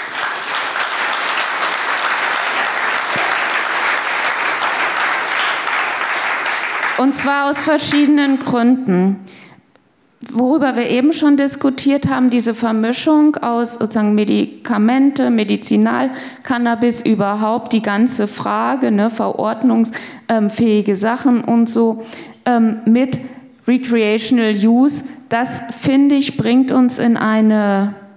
Und zwar aus verschiedenen Gründen. Worüber wir eben schon diskutiert haben, diese Vermischung aus sozusagen Medikamente, Medizinalcannabis, überhaupt die ganze Frage, ne, verordnungsfähige Sachen und so, ähm, mit Recreational Use, das, finde ich, bringt uns in eine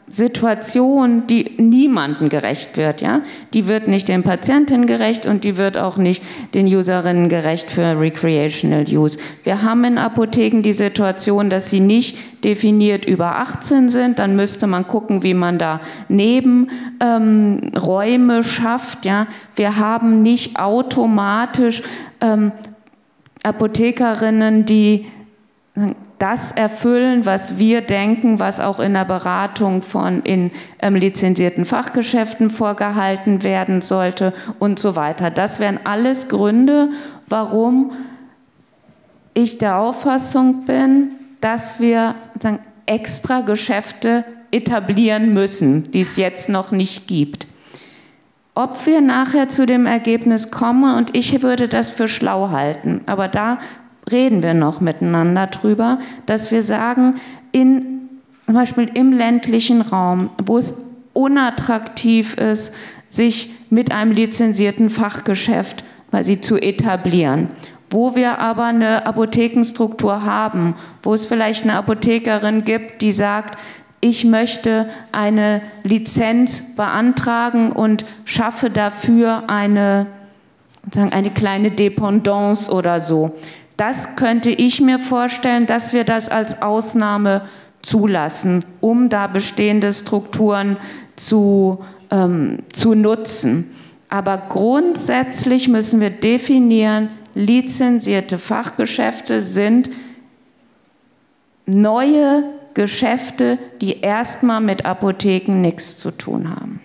Situation, die niemandem gerecht wird. Ja? Die wird nicht den Patientinnen gerecht und die wird auch nicht den Userinnen gerecht für Recreational Use. Wir haben in Apotheken die Situation, dass sie nicht definiert über achtzehn sind. Dann müsste man gucken, wie man da Nebenräume ähm, schafft. Ja? Wir haben nicht automatisch ähm, Apothekerinnen, die das erfüllen, was wir denken, was auch in der Beratung von in ähm, lizenzierten Fachgeschäften vorgehalten werden sollte und so weiter. Das wären alles Gründe, warum ich der Auffassung bin, dass wir sagen, extra Geschäfte etablieren müssen, die es jetzt noch nicht gibt. Ob wir nachher zu dem Ergebnis kommen, und ich würde das für schlau halten, aber da reden wir noch miteinander drüber, dass wir sagen, in, zum Beispiel im ländlichen Raum, wo es unattraktiv ist, sich mit einem lizenzierten Fachgeschäft quasi zu etablieren, wo wir aber eine Apothekenstruktur haben, wo es vielleicht eine Apothekerin gibt, die sagt, ich möchte eine Lizenz beantragen und schaffe dafür eine, sagen, eine kleine Dependance oder so. Das könnte ich mir vorstellen, dass wir das als Ausnahme zulassen, um da bestehende Strukturen zu, ähm, zu nutzen. Aber grundsätzlich müssen wir definieren, lizenzierte Fachgeschäfte sind neue Geschäfte, die erstmal mit Apotheken nichts zu tun haben.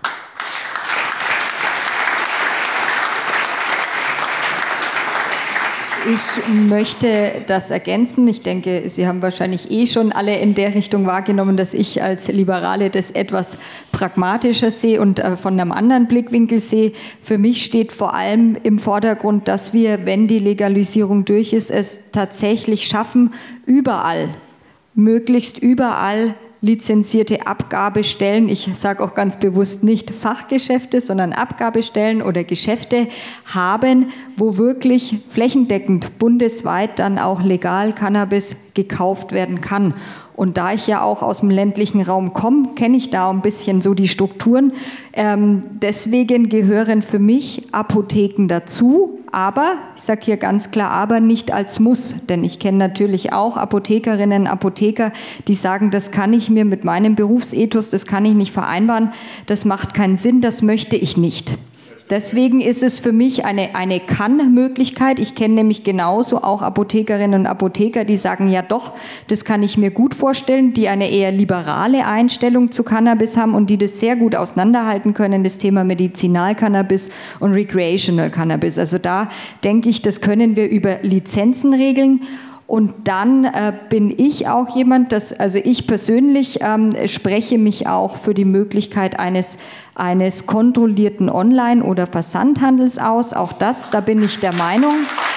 Ich möchte das ergänzen. Ich denke, Sie haben wahrscheinlich eh schon alle in der Richtung wahrgenommen, dass ich als Liberale das etwas pragmatischer sehe und von einem anderen Blickwinkel sehe. Für mich steht vor allem im Vordergrund, dass wir, wenn die Legalisierung durch ist, es tatsächlich schaffen, überall, möglichst überall lizenzierte Abgabestellen, ich sage auch ganz bewusst nicht Fachgeschäfte, sondern Abgabestellen oder Geschäfte haben, wo wirklich flächendeckend bundesweit dann auch legal Cannabis gekauft werden kann. Und da ich ja auch aus dem ländlichen Raum komme, kenne ich da ein bisschen so die Strukturen. Ähm, deswegen gehören für mich Apotheken dazu, aber, ich sage hier ganz klar, aber nicht als Muss. Denn ich kenne natürlich auch Apothekerinnen, Apotheker, die sagen, das kann ich mir mit meinem Berufsethos, das kann ich nicht vereinbaren, das macht keinen Sinn, das möchte ich nicht. Deswegen ist es für mich eine, eine Kann-Möglichkeit. Ich kenne nämlich genauso auch Apothekerinnen und Apotheker, die sagen, ja doch, das kann ich mir gut vorstellen, die eine eher liberale Einstellung zu Cannabis haben und die das sehr gut auseinanderhalten können, das Thema Medizinalcannabis und Recreational Cannabis. Also da denke ich, das können wir über Lizenzen regeln. Und dann äh, bin ich auch jemand, das, also ich persönlich ähm, spreche mich auch für die Möglichkeit eines, eines kontrollierten Online- oder Versandhandels aus. Auch das, da bin ich der Meinung.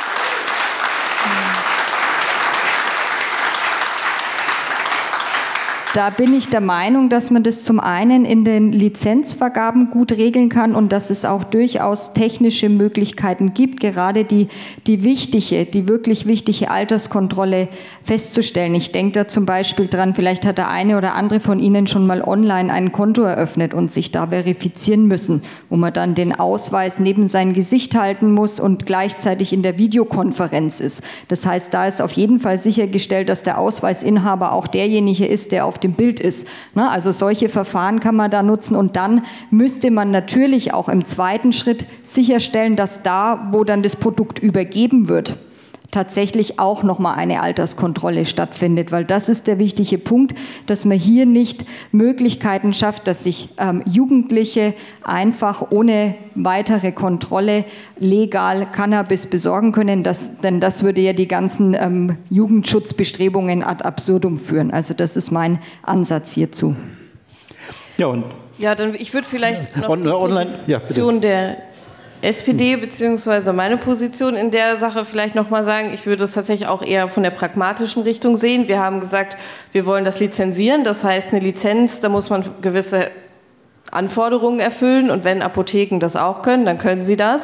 Da bin ich der Meinung, dass man das zum einen in den Lizenzvergaben gut regeln kann und dass es auch durchaus technische Möglichkeiten gibt, gerade die, die wichtige, die wirklich wichtige Alterskontrolle festzustellen. Ich denke da zum Beispiel dran, vielleicht hat der eine oder andere von Ihnen schon mal online ein Konto eröffnet und sich da verifizieren müssen, wo man dann den Ausweis neben sein Gesicht halten muss und gleichzeitig in der Videokonferenz ist. Das heißt, da ist auf jeden Fall sichergestellt, dass der Ausweisinhaber auch derjenige ist, der auf dem Bild ist. Also solche Verfahren kann man da nutzen und dann müsste man natürlich auch im zweiten Schritt sicherstellen, dass da, wo dann das Produkt übergeben wird, tatsächlich auch nochmal eine Alterskontrolle stattfindet, weil das ist der wichtige Punkt, dass man hier nicht Möglichkeiten schafft, dass sich ähm, Jugendliche einfach ohne weitere Kontrolle legal Cannabis besorgen können, das, denn das würde ja die ganzen ähm, Jugendschutzbestrebungen ad absurdum führen. Also das ist mein Ansatz hierzu. Ja, und ja, dann ich würde vielleicht noch on, die online, ja, Position der S P D beziehungsweise meine Position in der Sache vielleicht nochmal sagen, ich würde es tatsächlich auch eher von der pragmatischen Richtung sehen. Wir haben gesagt, wir wollen das lizenzieren, das heißt eine Lizenz, da muss man gewisse Anforderungen erfüllen und wenn Apotheken das auch können, dann können sie das.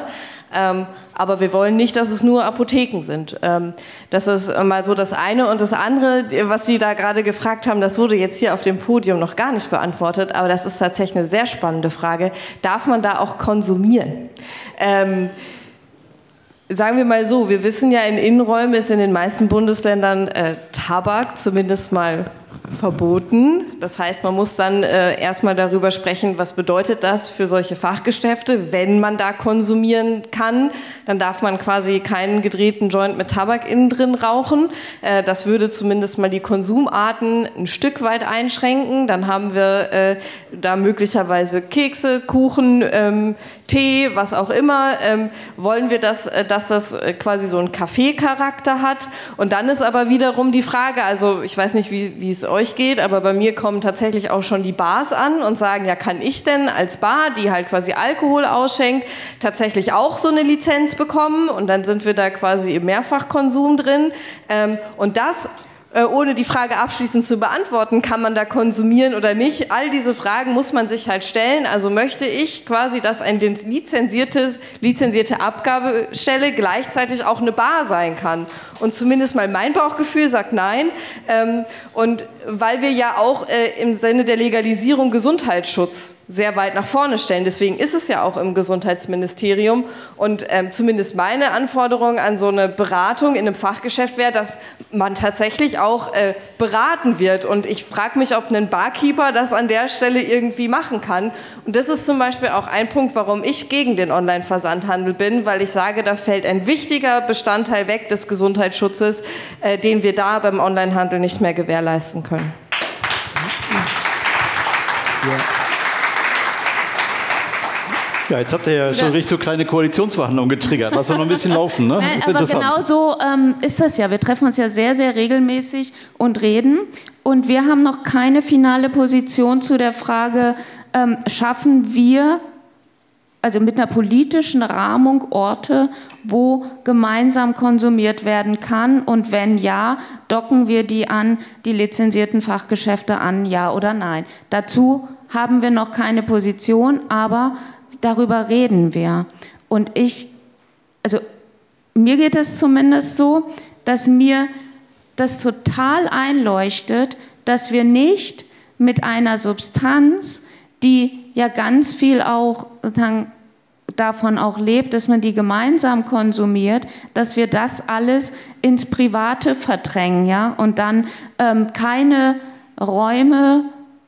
Ähm, aber wir wollen nicht, dass es nur Apotheken sind. Ähm, das ist mal so das eine. Und das andere, was Sie da gerade gefragt haben, das wurde jetzt hier auf dem Podium noch gar nicht beantwortet, aber das ist tatsächlich eine sehr spannende Frage. Darf man da auch konsumieren? Ähm, Sagen wir mal so, wir wissen ja, in Innenräumen ist in den meisten Bundesländern äh, Tabak zumindest mal verboten. Das heißt, man muss dann äh, erstmal darüber sprechen, was bedeutet das für solche Fachgeschäfte, wenn man da konsumieren kann. Dann darf man quasi keinen gedrehten Joint mit Tabak innen drin rauchen. Äh, das würde zumindest mal die Konsumarten ein Stück weit einschränken. Dann haben wir äh, da möglicherweise Kekse, Kuchen, ähm, Tee, was auch immer. Ähm, wollen wir, das, äh, dass das äh, quasi so einen Kaffeecharakter hat? Und dann ist aber wiederum die Frage, also ich weiß nicht, wie, wie es euch geht, aber bei mir kommen tatsächlich auch schon die Bars an und sagen, ja, kann ich denn als Bar, die halt quasi Alkohol ausschenkt, tatsächlich auch so eine Lizenz bekommen? Und dann sind wir da quasi im Mehrfachkonsum drin. Ähm, und das, äh, ohne die Frage abschließend zu beantworten, kann man da konsumieren oder nicht? All diese Fragen muss man sich halt stellen. Also möchte ich quasi, dass ein lizenziertes, lizenzierte Abgabestelle gleichzeitig auch eine Bar sein kann? Und zumindest mal mein Bauchgefühl sagt nein. Ähm, und weil wir ja auch äh, im Sinne der Legalisierung Gesundheitsschutz sehr weit nach vorne stellen. Deswegen ist es ja auch im Gesundheitsministerium. Und ähm, zumindest meine Anforderung an so eine Beratung in einem Fachgeschäft wäre, dass man tatsächlich auch äh, beraten wird. Und ich frage mich, ob ein Barkeeper das an der Stelle irgendwie machen kann. Und das ist zum Beispiel auch ein Punkt, warum ich gegen den Online-Versandhandel bin, weil ich sage, da fällt ein wichtiger Bestandteil weg des Gesundheitsschutzes, äh, den wir da beim Onlinehandel nicht mehr gewährleisten können. Ja. Ja, jetzt habt ihr ja schon richtig so kleine Koalitionsverhandlungen getriggert. Lass uns noch ein bisschen laufen, ne? Nein, ist aber genau so ähm, ist das ja. Wir treffen uns ja sehr, sehr regelmäßig und reden. Und wir haben noch keine finale Position zu der Frage, ähm, schaffen wir, also mit einer politischen Rahmung, Orte, wo gemeinsam konsumiert werden kann? Und wenn ja, docken wir die an die lizenzierten Fachgeschäfte an, ja oder nein? Dazu haben wir noch keine Position, aber darüber reden wir. Und ich, also mir geht es zumindest so, dass mir das total einleuchtet, dass wir nicht mit einer Substanz, die ja ganz viel auch sozusagen davon auch lebt, dass man die gemeinsam konsumiert, dass wir das alles ins Private verdrängen, ja, und dann ähm, keine Räume,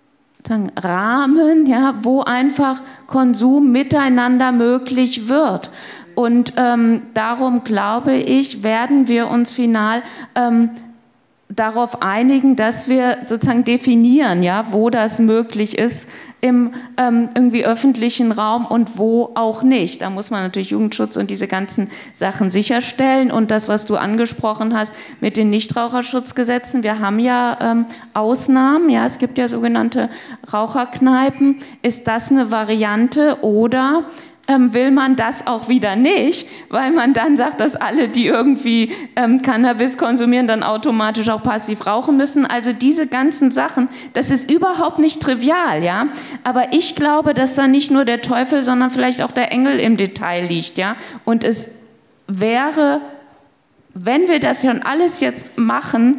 Rahmen, ja, wo einfach Konsum miteinander möglich wird. Und ähm, darum glaube ich, werden wir uns final ähm, darauf einigen, dass wir sozusagen definieren, ja, wo das möglich ist im ähm, irgendwie öffentlichen Raum und wo auch nicht. Da muss man natürlich Jugendschutz und diese ganzen Sachen sicherstellen. Und das, was du angesprochen hast mit den Nichtraucherschutzgesetzen, wir haben ja ähm, Ausnahmen, ja, es gibt ja sogenannte Raucherkneipen. Ist das eine Variante oder Ähm, will man das auch wieder nicht, weil man dann sagt, dass alle, die irgendwie ähm, Cannabis konsumieren, dann automatisch auch passiv rauchen müssen. Also diese ganzen Sachen, das ist überhaupt nicht trivial, ja. Aber ich glaube, dass da nicht nur der Teufel, sondern vielleicht auch der Engel im Detail liegt, ja. Und es wäre, wenn wir das schon alles jetzt machen,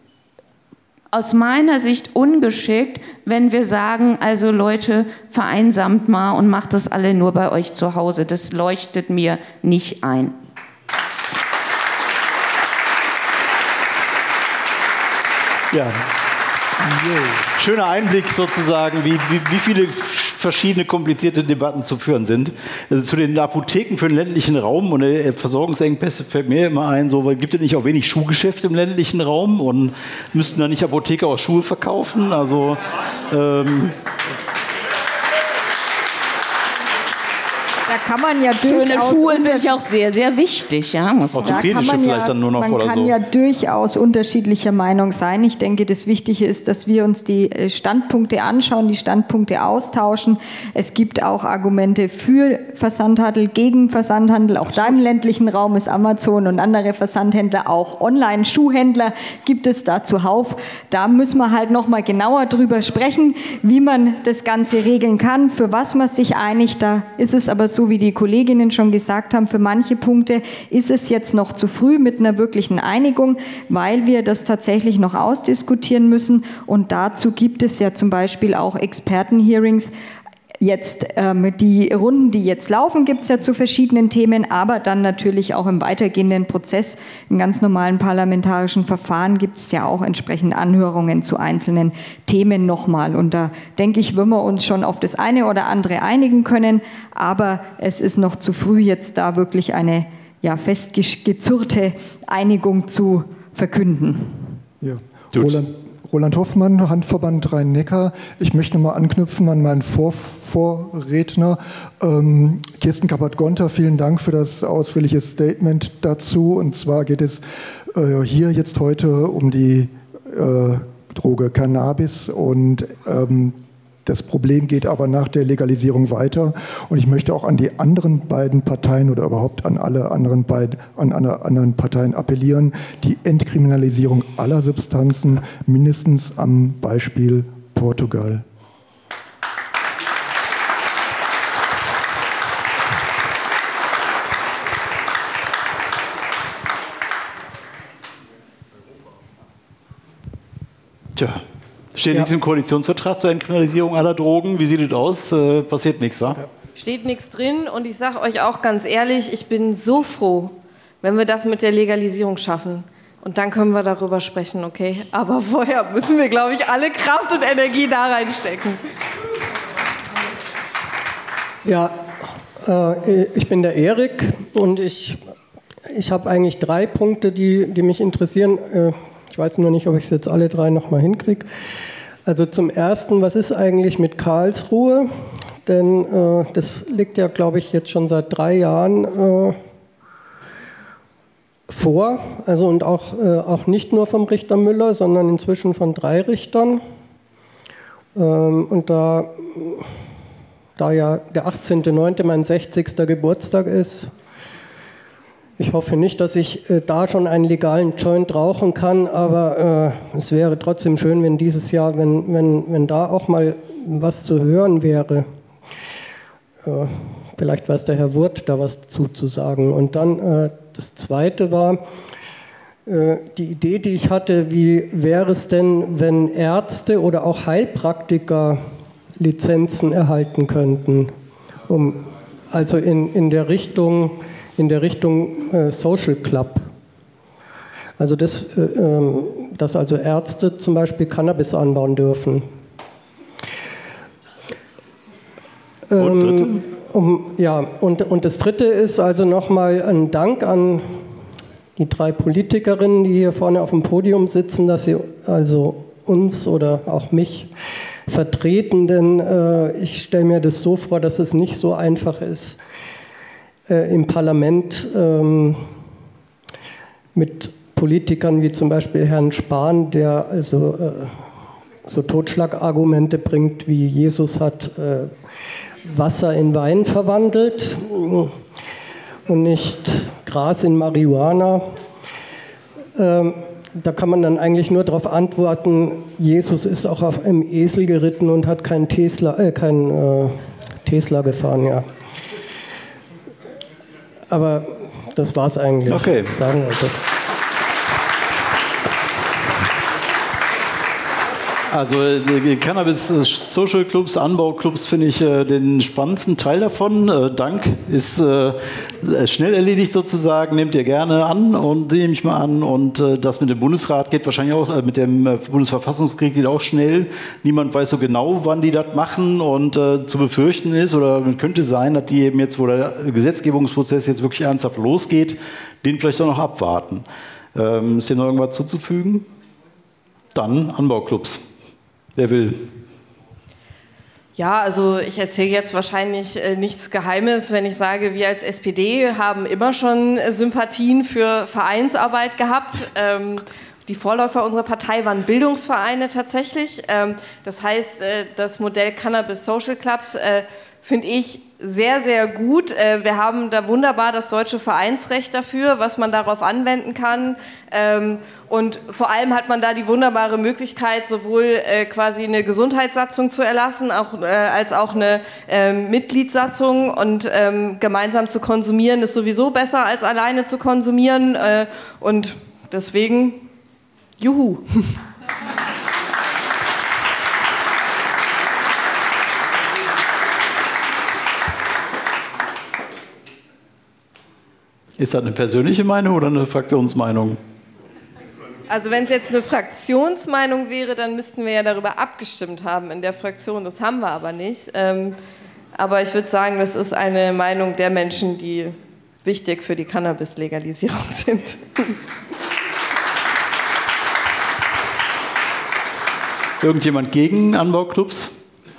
aus meiner Sicht ungeschickt, wenn wir sagen, also Leute, vereinsamt mal und macht das alle nur bei euch zu Hause. Das leuchtet mir nicht ein. Ja. Schöner Einblick sozusagen, wie, wie, wie viele verschiedene komplizierte Debatten zu führen sind. Also zu den Apotheken für den ländlichen Raum und äh, Versorgungsengpässe fällt mir immer ein, so, gibt es nicht auch wenig Schuhgeschäfte im ländlichen Raum und müssten da nicht Apotheker auch Schuhe verkaufen? Also ähm, da kann man ja Schöne durchaus Schuhe sind ja auch sehr, sehr wichtig, ja, muss man. Orthopädische vielleicht ja, dann nur noch man oder kann so. ja durchaus unterschiedlicher Meinung sein. Ich denke, das Wichtige ist, dass wir uns die Standpunkte anschauen, die Standpunkte austauschen. Es gibt auch Argumente für Versandhandel, gegen Versandhandel. Auch da im ländlichen Raum ist Amazon und andere Versandhändler, auch Online-Schuhhändler gibt es da zuhauf. Da müssen wir halt noch mal genauer drüber sprechen, wie man das Ganze regeln kann, für was man sich einigt. Da ist es aber so, wie die Kolleginnen schon gesagt haben, für manche Punkte ist es jetzt noch zu früh mit einer wirklichen Einigung, weil wir das tatsächlich noch ausdiskutieren müssen. Und dazu gibt es ja zum Beispiel auch Expertenhearings. Jetzt ähm, die Runden, die jetzt laufen, gibt es ja zu verschiedenen Themen, aber dann natürlich auch im weitergehenden Prozess, im ganz normalen parlamentarischen Verfahren gibt es ja auch entsprechend Anhörungen zu einzelnen Themen nochmal. Und da denke ich, würden wir uns schon auf das eine oder andere einigen können, aber es ist noch zu früh, jetzt da wirklich eine ja, festgezurrte Einigung zu verkünden. Ja, Roland. Roland Hoffmann, Handverband Rhein-Neckar. Ich möchte mal anknüpfen an meinen Vor Vorredner. Ähm, Kirsten Kappert-Gonter, vielen Dank für das ausführliche Statement dazu. Und zwar geht es äh, hier jetzt heute um die äh, Droge Cannabis und ähm, das Problem geht aber nach der Legalisierung weiter. Und ich möchte auch an die anderen beiden Parteien oder überhaupt an alle anderen, beiden, an alle anderen Parteien appellieren, die Entkriminalisierung aller Substanzen, mindestens am Beispiel Portugal. Tja. Steht ja nichts im Koalitionsvertrag zur Entkriminalisierung aller Drogen. Wie sieht es aus? Äh, passiert nichts, wa? Steht nichts drin und ich sage euch auch ganz ehrlich, ich bin so froh, wenn wir das mit der Legalisierung schaffen. Und dann können wir darüber sprechen, okay? Aber vorher müssen wir, glaube ich, alle Kraft und Energie da reinstecken. Ja, äh, ich bin der Erik und ich, ich habe eigentlich drei Punkte, die, die mich interessieren. Äh, Ich weiß nur nicht, ob ich es jetzt alle drei noch mal hinkriege. Also zum Ersten, was ist eigentlich mit Karlsruhe? Denn äh, das liegt ja, glaube ich, jetzt schon seit drei Jahren äh, vor. Also und auch, äh, auch nicht nur vom Richter Müller, sondern inzwischen von drei Richtern. Ähm, und da, da ja der achtzehnter neunter mein sechzigster Geburtstag ist, ich hoffe nicht, dass ich äh, da schon einen legalen Joint rauchen kann, aber äh, es wäre trotzdem schön, wenn dieses Jahr, wenn, wenn, wenn da auch mal was zu hören wäre. Äh, vielleicht weiß der Herr Wurth da was zuzusagen. Und dann äh, das Zweite war äh, die Idee, die ich hatte, wie wäre es denn, wenn Ärzte oder auch Heilpraktiker Lizenzen erhalten könnten, um, also in, in der Richtung... in der Richtung äh, Social Club. Also das, äh, äh, dass also Ärzte zum Beispiel Cannabis anbauen dürfen. Ähm, und, dritte? Um, ja, und, und das Dritte ist also nochmal ein Dank an die drei Politikerinnen, die hier vorne auf dem Podium sitzen, dass sie also uns oder auch mich vertreten, denn äh, ich stelle mir das so vor, dass es nicht so einfach ist, im Parlament ähm, mit Politikern wie zum Beispiel Herrn Spahn, der also äh, so Totschlagargumente bringt, wie Jesus hat äh, Wasser in Wein verwandelt und nicht Gras in Marihuana. Ähm, da kann man dann eigentlich nur darauf antworten, Jesus ist auch auf einem Esel geritten und hat keinen Tesla, äh, keinen, äh, Tesla gefahren, ja. Aber das war's eigentlich. Okay. Sagen wollte. Also die Cannabis-Social Clubs, Anbauclubs finde ich äh, den spannendsten Teil davon. Äh, Dank ist äh, schnell erledigt sozusagen, nehmt ihr gerne an und nehme ich mal an. Und äh, das mit dem Bundesrat geht wahrscheinlich auch, äh, mit dem äh, Bundesverfassungskrieg geht auch schnell. Niemand weiß so genau, wann die das machen und äh, zu befürchten ist oder könnte sein, dass die eben jetzt, wo der Gesetzgebungsprozess jetzt wirklich ernsthaft losgeht, den vielleicht auch noch abwarten. Ähm, ist hier noch irgendwas zuzufügen? Dann Anbauclubs. Wer will? Ja, also ich erzähle jetzt wahrscheinlich äh, nichts Geheimes, wenn ich sage, wir als S P D haben immer schon äh, Sympathien für Vereinsarbeit gehabt. Ähm, die Vorläufer unserer Partei waren Bildungsvereine tatsächlich. Ähm, das heißt, äh, das Modell Cannabis Social Clubs äh, finde ich sehr, sehr gut. Wir haben da wunderbar das deutsche Vereinsrecht dafür, was man darauf anwenden kann. Und vor allem hat man da die wunderbare Möglichkeit, sowohl quasi eine Gesundheitssatzung zu erlassen, auch, als auch eine Mitgliedssatzung. Und gemeinsam zu konsumieren ist sowieso besser, als alleine zu konsumieren. Und deswegen, juhu. Ist das eine persönliche Meinung oder eine Fraktionsmeinung? Also wenn es jetzt eine Fraktionsmeinung wäre, dann müssten wir ja darüber abgestimmt haben in der Fraktion. Das haben wir aber nicht. Ähm, aber ich würde sagen, das ist eine Meinung der Menschen, die wichtig für die Cannabis-Legalisierung sind. Irgendjemand gegen Anbauclubs?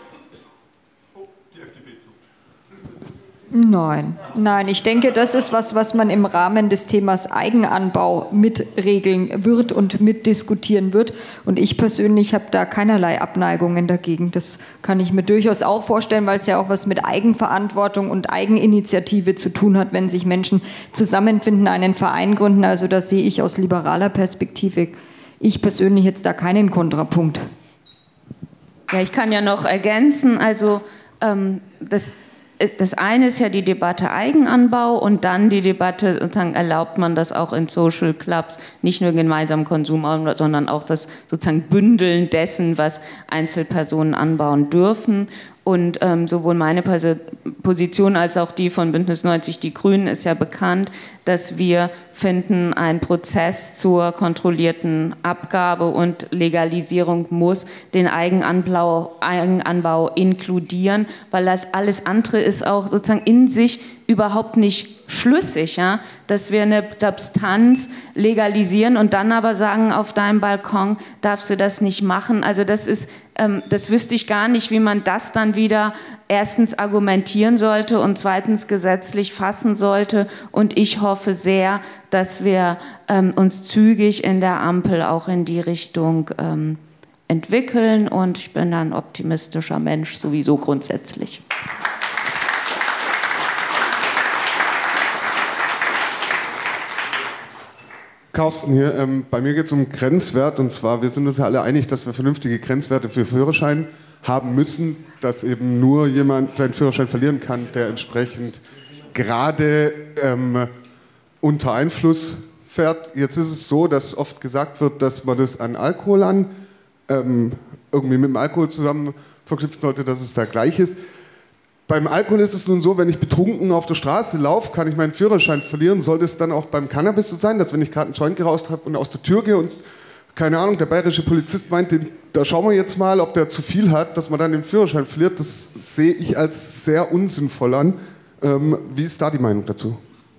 Nein, nein, ich denke, das ist was, was man im Rahmen des Themas Eigenanbau mitregeln wird und mitdiskutieren wird. Und ich persönlich habe da keinerlei Abneigungen dagegen. Das kann ich mir durchaus auch vorstellen, weil es ja auch was mit Eigenverantwortung und Eigeninitiative zu tun hat, wenn sich Menschen zusammenfinden, einen Verein gründen. Also da sehe ich aus liberaler Perspektive, ich persönlich jetzt da keinen Kontrapunkt. Ja, ich kann ja noch ergänzen, also ähm, das Das eine ist ja die Debatte Eigenanbau und dann die Debatte, sozusagen, erlaubt man das auch in Social Clubs, nicht nur gemeinsamen Konsum, sondern auch das sozusagen Bündeln dessen, was Einzelpersonen anbauen dürfen. Und ähm, sowohl meine Position als auch die von Bündnis neunzig Die Grünen ist ja bekannt, dass wir finden, ein Prozess zur kontrollierten Abgabe und Legalisierung muss den Eigenanbau, Eigenanbau inkludieren, weil das alles andere ist auch sozusagen in sich überhaupt nicht schlüssig, ja? Dass wir eine Substanz legalisieren und dann aber sagen, auf deinem Balkon darfst du das nicht machen. Also das ist, ähm, das wüsste ich gar nicht, wie man das dann wieder erstens argumentieren sollte und zweitens gesetzlich fassen sollte. Und ich hoffe sehr, dass wir ähm, uns zügig in der Ampel auch in die Richtung ähm, entwickeln. Und ich bin ein optimistischer Mensch sowieso grundsätzlich. Carsten hier. Ähm, bei mir geht es um Grenzwert, und zwar, wir sind uns alle einig, dass wir vernünftige Grenzwerte für Führerschein haben müssen, dass eben nur jemand seinen Führerschein verlieren kann, der entsprechend gerade ähm, unter Einfluss fährt. Jetzt ist es so, dass oft gesagt wird, dass man das an Alkohol an, ähm, irgendwie mit dem Alkohol zusammen verknüpfen sollte, dass es da gleich ist. Beim Alkohol ist es nun so, wenn ich betrunken auf der Straße laufe, kann ich meinen Führerschein verlieren. Sollte es dann auch beim Cannabis so sein, dass wenn ich gerade einen Joint geraucht habe und aus der Tür gehe und, keine Ahnung, der bayerische Polizist meint, den, da schauen wir jetzt mal, ob der zu viel hat, dass man dann den Führerschein verliert, das sehe ich als sehr unsinnvoll an. Ähm, wie ist da die Meinung dazu?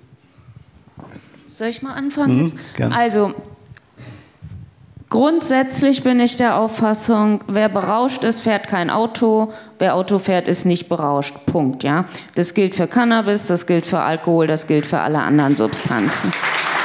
Soll ich mal anfangen? Mhm, gerne. Also, grundsätzlich bin ich der Auffassung, wer berauscht ist, fährt kein Auto, wer Auto fährt, ist nicht berauscht. Punkt. Ja? Das gilt für Cannabis, das gilt für Alkohol, das gilt für alle anderen Substanzen.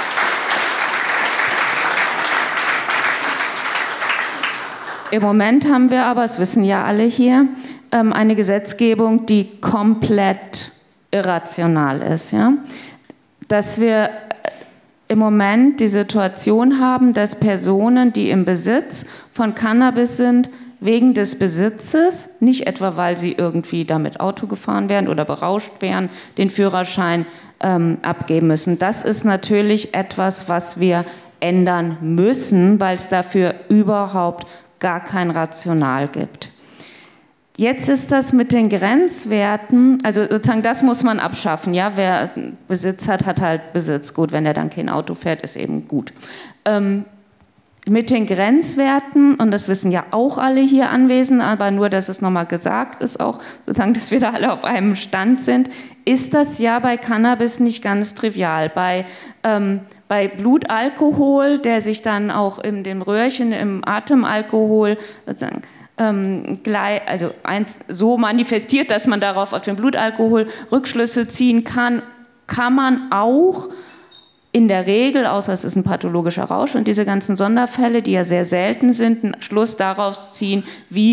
Im Moment haben wir aber, das wissen ja alle hier, eine Gesetzgebung, die komplett irrational ist. Ja? Dass wir im Moment die Situation haben, dass Personen, die im Besitz von Cannabis sind, wegen des Besitzes, nicht etwa weil sie irgendwie damit Auto gefahren wären oder berauscht wären, den Führerschein ähm, abgeben müssen. Das ist natürlich etwas, was wir ändern müssen, weil es dafür überhaupt gar kein Rational gibt. Jetzt ist das mit den Grenzwerten, also sozusagen das muss man abschaffen. Ja, wer Besitz hat, hat halt Besitz. Gut, wenn er dann kein Auto fährt, ist eben gut. Ähm, mit den Grenzwerten, und das wissen ja auch alle hier anwesend, aber nur, dass es nochmal gesagt ist, auch sozusagen, dass wir da alle auf einem Stand sind, ist das ja bei Cannabis nicht ganz trivial. Bei, ähm, bei Blutalkohol, der sich dann auch in dem Röhrchen, im Atemalkohol sozusagen Ähm, gleich, also eins, so manifestiert, dass man darauf auf den Blutalkohol Rückschlüsse ziehen kann, kann man auch in der Regel, außer es ist ein pathologischer Rausch und diese ganzen Sonderfälle, die ja sehr selten sind, einen Schluss daraus ziehen, wie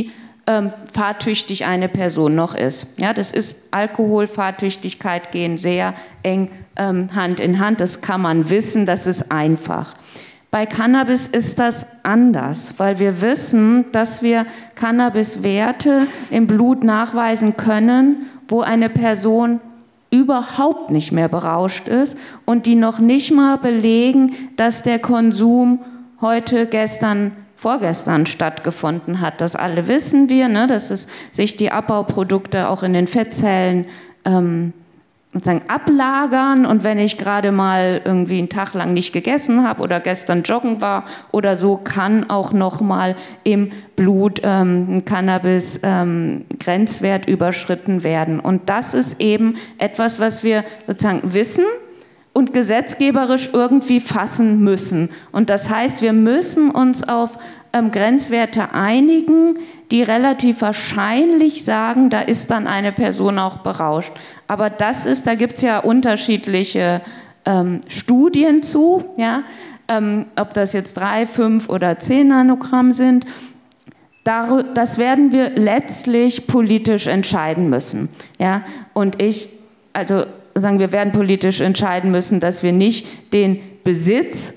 ähm, fahrtüchtig eine Person noch ist. Ja, das ist Alkohol, Fahrtüchtigkeit gehen sehr eng ähm, Hand in Hand. Das kann man wissen, das ist einfach. Bei Cannabis ist das anders, weil wir wissen, dass wir Cannabiswerte im Blut nachweisen können, wo eine Person überhaupt nicht mehr berauscht ist und die noch nicht mal belegen, dass der Konsum heute, gestern, vorgestern stattgefunden hat. Das alle wissen wir, ne, dass es sich die Abbauprodukte auch in den Fettzellen ähm, sozusagen ablagern, und wenn ich gerade mal irgendwie einen Tag lang nicht gegessen habe oder gestern joggen war oder so, kann auch noch mal im Blut ähm, ein Cannabis-Grenzwert ähm, überschritten werden. Und das ist eben etwas, was wir sozusagen wissen und gesetzgeberisch irgendwie fassen müssen. Und das heißt, wir müssen uns auf ähm, Grenzwerte einigen, die relativ wahrscheinlich sagen, da ist dann eine Person auch berauscht. Aber das ist, da gibt es ja unterschiedliche ähm, Studien zu, ja? ähm, ob das jetzt drei, fünf oder zehn Nanogramm sind. Dar- das werden wir letztlich politisch entscheiden müssen. Ja? Und ich, also sagen wir, werden politisch entscheiden müssen, dass wir nicht den Besitz,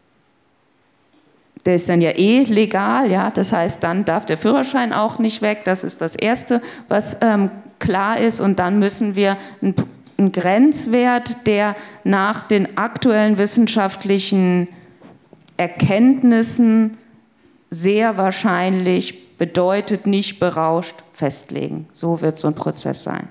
der ist dann ja eh legal, ja, das heißt, dann darf der Führerschein auch nicht weg, das ist das Erste, was ähm, klar ist, und dann müssen wir einen, einen Grenzwert, der nach den aktuellen wissenschaftlichen Erkenntnissen sehr wahrscheinlich bedeutet nicht berauscht, festlegen. So wird so ein Prozess sein.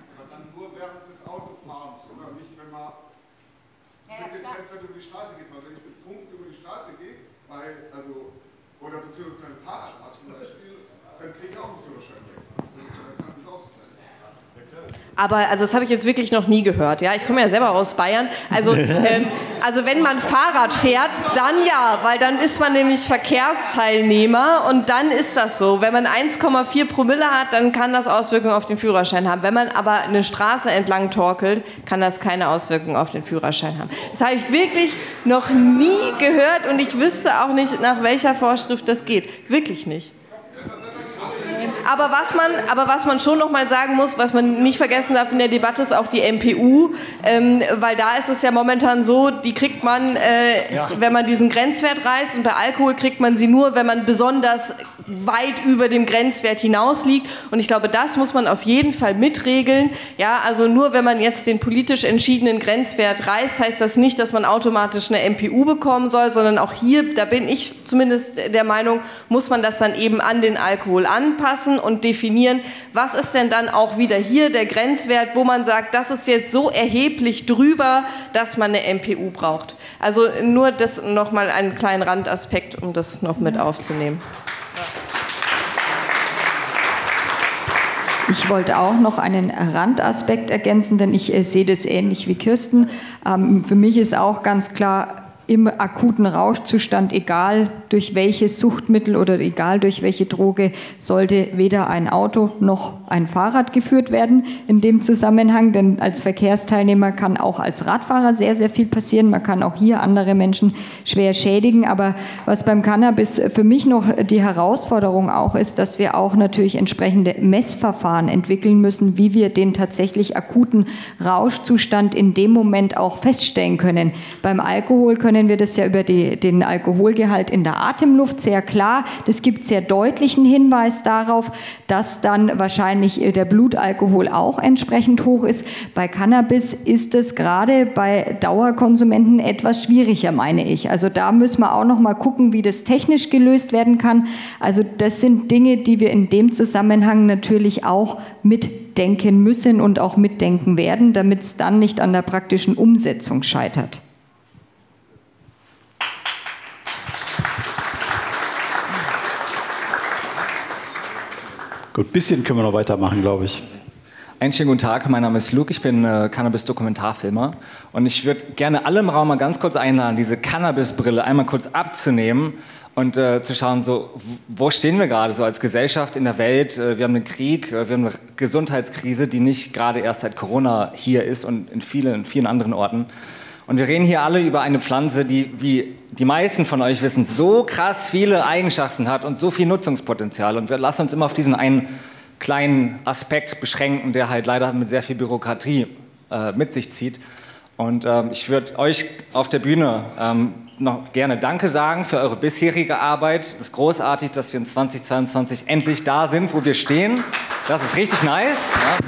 Aber also das habe ich jetzt wirklich noch nie gehört. Ja, ich komme ja selber aus Bayern. Also, ähm, also wenn man Fahrrad fährt, dann ja, weil dann ist man nämlich Verkehrsteilnehmer und dann ist das so. Wenn man eins Komma vier Promille hat, dann kann das Auswirkungen auf den Führerschein haben. Wenn man aber eine Straße entlang torkelt, kann das keine Auswirkungen auf den Führerschein haben. Das habe ich wirklich noch nie gehört und ich wüsste auch nicht, nach welcher Vorschrift das geht. Wirklich nicht. Aber was man, aber was man schon noch mal sagen muss, was man nicht vergessen darf in der Debatte, ist auch die M P U, ähm, weil da ist es ja momentan so, die kriegt man, äh, ja. wenn man diesen Grenzwert reißt, und bei Alkohol kriegt man sie nur, wenn man besonders weit über dem Grenzwert hinaus liegt, und ich glaube, das muss man auf jeden Fall mitregeln. Ja, also nur wenn man jetzt den politisch entschiedenen Grenzwert reißt, heißt das nicht, dass man automatisch eine M P U bekommen soll, sondern auch hier, da bin ich zumindest der Meinung, muss man das dann eben an den Alkohol anpassen und definieren, was ist denn dann auch wieder hier der Grenzwert, wo man sagt, das ist jetzt so erheblich drüber, dass man eine M P U braucht. Also nur das nochmal einen kleinen Randaspekt, um das noch mit aufzunehmen. Ich wollte auch noch einen Randaspekt ergänzen, denn ich äh, sehe das ähnlich wie Kirsten. Ähm, für mich ist auch ganz klar, im akuten Rauschzustand, egal durch welches Suchtmittel oder egal durch welche Droge, sollte weder ein Auto noch ein Fahrrad geführt werden in dem Zusammenhang, denn als Verkehrsteilnehmer kann auch als Radfahrer sehr, sehr viel passieren. Man kann auch hier andere Menschen schwer schädigen, aber was beim Cannabis für mich noch die Herausforderung auch ist, dass wir auch natürlich entsprechende Messverfahren entwickeln müssen, wie wir den tatsächlich akuten Rauschzustand in dem Moment auch feststellen können. Beim Alkohol können wir das ja über die, den Alkoholgehalt in der Atemluft sehr klar. Das gibt sehr deutlichen Hinweis darauf, dass dann wahrscheinlich der Blutalkohol auch entsprechend hoch ist. Bei Cannabis ist es gerade bei Dauerkonsumenten etwas schwieriger, meine ich. Also da müssen wir auch noch mal gucken, wie das technisch gelöst werden kann. Also das sind Dinge, die wir in dem Zusammenhang natürlich auch mitdenken müssen und auch mitdenken werden, damit es dann nicht an der praktischen Umsetzung scheitert. Gut, ein bisschen können wir noch weitermachen, glaube ich. Einen schönen guten Tag, mein Name ist Luke, ich bin äh, Cannabis-Dokumentarfilmer und ich würde gerne alle im Raum mal ganz kurz einladen, diese Cannabis-Brille einmal kurz abzunehmen und äh, zu schauen, so, wo stehen wir gerade so als Gesellschaft in der Welt. Äh, wir haben einen Krieg, äh, wir haben eine Gesundheitskrise, die nicht gerade erst seit Corona hier ist und in vielen, in vielen anderen Orten. Und wir reden hier alle über eine Pflanze, die, wie die meisten von euch wissen, so krass viele Eigenschaften hat und so viel Nutzungspotenzial. Und wir lassen uns immer auf diesen einen kleinen Aspekt beschränken, der halt leider mit sehr viel Bürokratie äh, mit sich zieht. Und ähm, ich würde euch auf der Bühne ähm, noch gerne Danke sagen für eure bisherige Arbeit. Es ist großartig, dass wir in zweitausendzweiundzwanzig endlich da sind, wo wir stehen. Das ist richtig nice. Ja.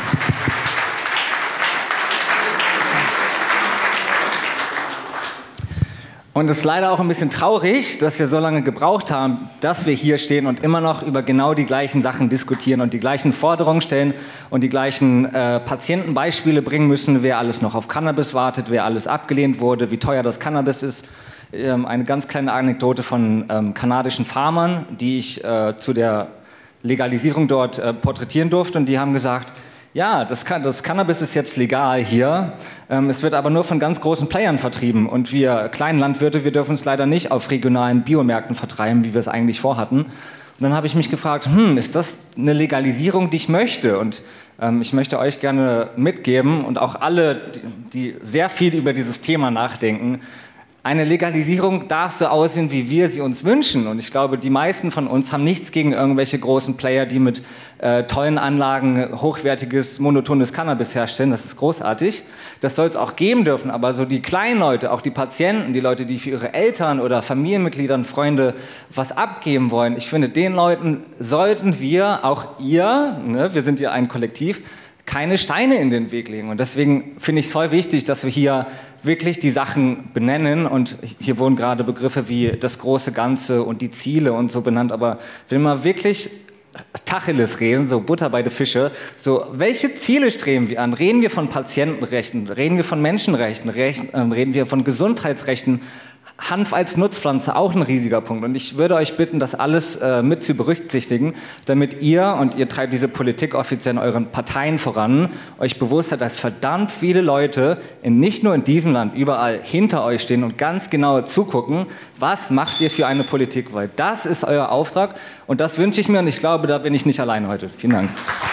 Und es ist leider auch ein bisschen traurig, dass wir so lange gebraucht haben, dass wir hier stehen und immer noch über genau die gleichen Sachen diskutieren und die gleichen Forderungen stellen und die gleichen äh, Patientenbeispiele bringen müssen, wer alles noch auf Cannabis wartet, wer alles abgelehnt wurde, wie teuer das Cannabis ist. Ähm, eine ganz kleine Anekdote von ähm, kanadischen Farmern, die ich äh, zu der Legalisierung dort äh, porträtieren durfte, und die haben gesagt, ja, das, kann, das Cannabis ist jetzt legal hier, ähm, es wird aber nur von ganz großen Playern vertrieben, und wir kleinen Landwirte, wir dürfen es leider nicht auf regionalen Biomärkten vertreiben, wie wir es eigentlich vorhatten. Und dann habe ich mich gefragt, hm, ist das eine Legalisierung, die ich möchte? Und ähm, ich möchte euch gerne mitgeben und auch alle, die, die sehr viel über dieses Thema nachdenken, eine Legalisierung darf so aussehen, wie wir sie uns wünschen. Und ich glaube, die meisten von uns haben nichts gegen irgendwelche großen Player, die mit äh, tollen Anlagen hochwertiges, monotones Cannabis herstellen. Das ist großartig. Das soll es auch geben dürfen. Aber so die kleinen Leute, auch die Patienten, die Leute, die für ihre Eltern oder Familienmitglieder, Freunde was abgeben wollen, ich finde, den Leuten sollten wir, auch ihr, ne, wir sind ja ein Kollektiv, keine Steine in den Weg legen. Und deswegen finde ich es voll wichtig, dass wir hier wirklich die Sachen benennen. Und hier wurden gerade Begriffe wie das große Ganze und die Ziele und so benannt. Aber wenn wir wirklich Tacheles reden, so Butter bei den Fische, so welche Ziele streben wir an? Reden wir von Patientenrechten? Reden wir von Menschenrechten? Reden wir von Gesundheitsrechten? Hanf als Nutzpflanze, auch ein riesiger Punkt. Und ich würde euch bitten, das alles äh, mit zu berücksichtigen, damit ihr, und ihr treibt diese Politik offiziell in euren Parteien voran, euch bewusst seid, dass verdammt viele Leute, in, nicht nur in diesem Land, überall hinter euch stehen und ganz genau zugucken, was macht ihr für eine Politik, weil das ist euer Auftrag, und das wünsche ich mir, und ich glaube, da bin ich nicht allein heute. Vielen Dank.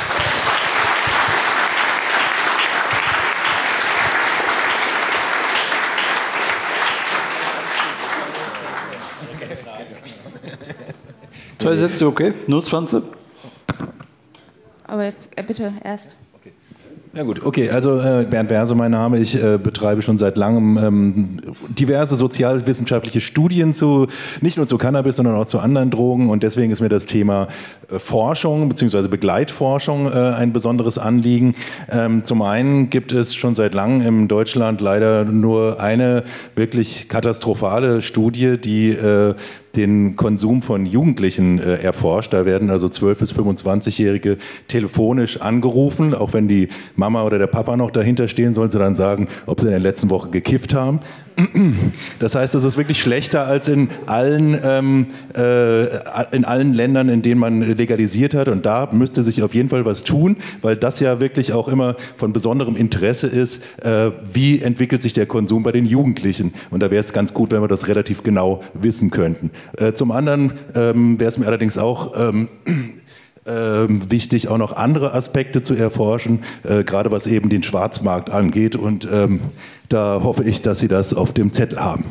Zwei Sätze, okay? Nutzpflanze? Aber äh, bitte erst. Ja gut, okay, also äh, Bernd Berse mein Name, ich äh, betreibe schon seit langem ähm, diverse sozialwissenschaftliche Studien zu, nicht nur zu Cannabis, sondern auch zu anderen Drogen, und deswegen ist mir das Thema äh, Forschung bzw. Begleitforschung äh, ein besonderes Anliegen. Ähm, zum einen gibt es schon seit langem in Deutschland leider nur eine wirklich katastrophale Studie, die äh, den Konsum von Jugendlichen äh, erforscht. Da werden also zwölf- bis fünfundzwanzigjährige telefonisch angerufen. Auch wenn die Mama oder der Papa noch dahinter stehen, sollen sie dann sagen, ob sie in der letzten Woche gekifft haben. Das heißt, das ist wirklich schlechter als in allen, ähm, äh, in allen Ländern, in denen man legalisiert hat. Und da müsste sich auf jeden Fall was tun, weil das ja wirklich auch immer von besonderem Interesse ist, äh, wie entwickelt sich der Konsum bei den Jugendlichen. Und da wäre es ganz gut, wenn wir das relativ genau wissen könnten. Äh, zum anderen ähm, wäre es mir allerdings auch ähm, Ähm, wichtig, auch noch andere Aspekte zu erforschen, äh, gerade was eben den Schwarzmarkt angeht. Und ähm, da hoffe ich, dass Sie das auf dem Zettel haben.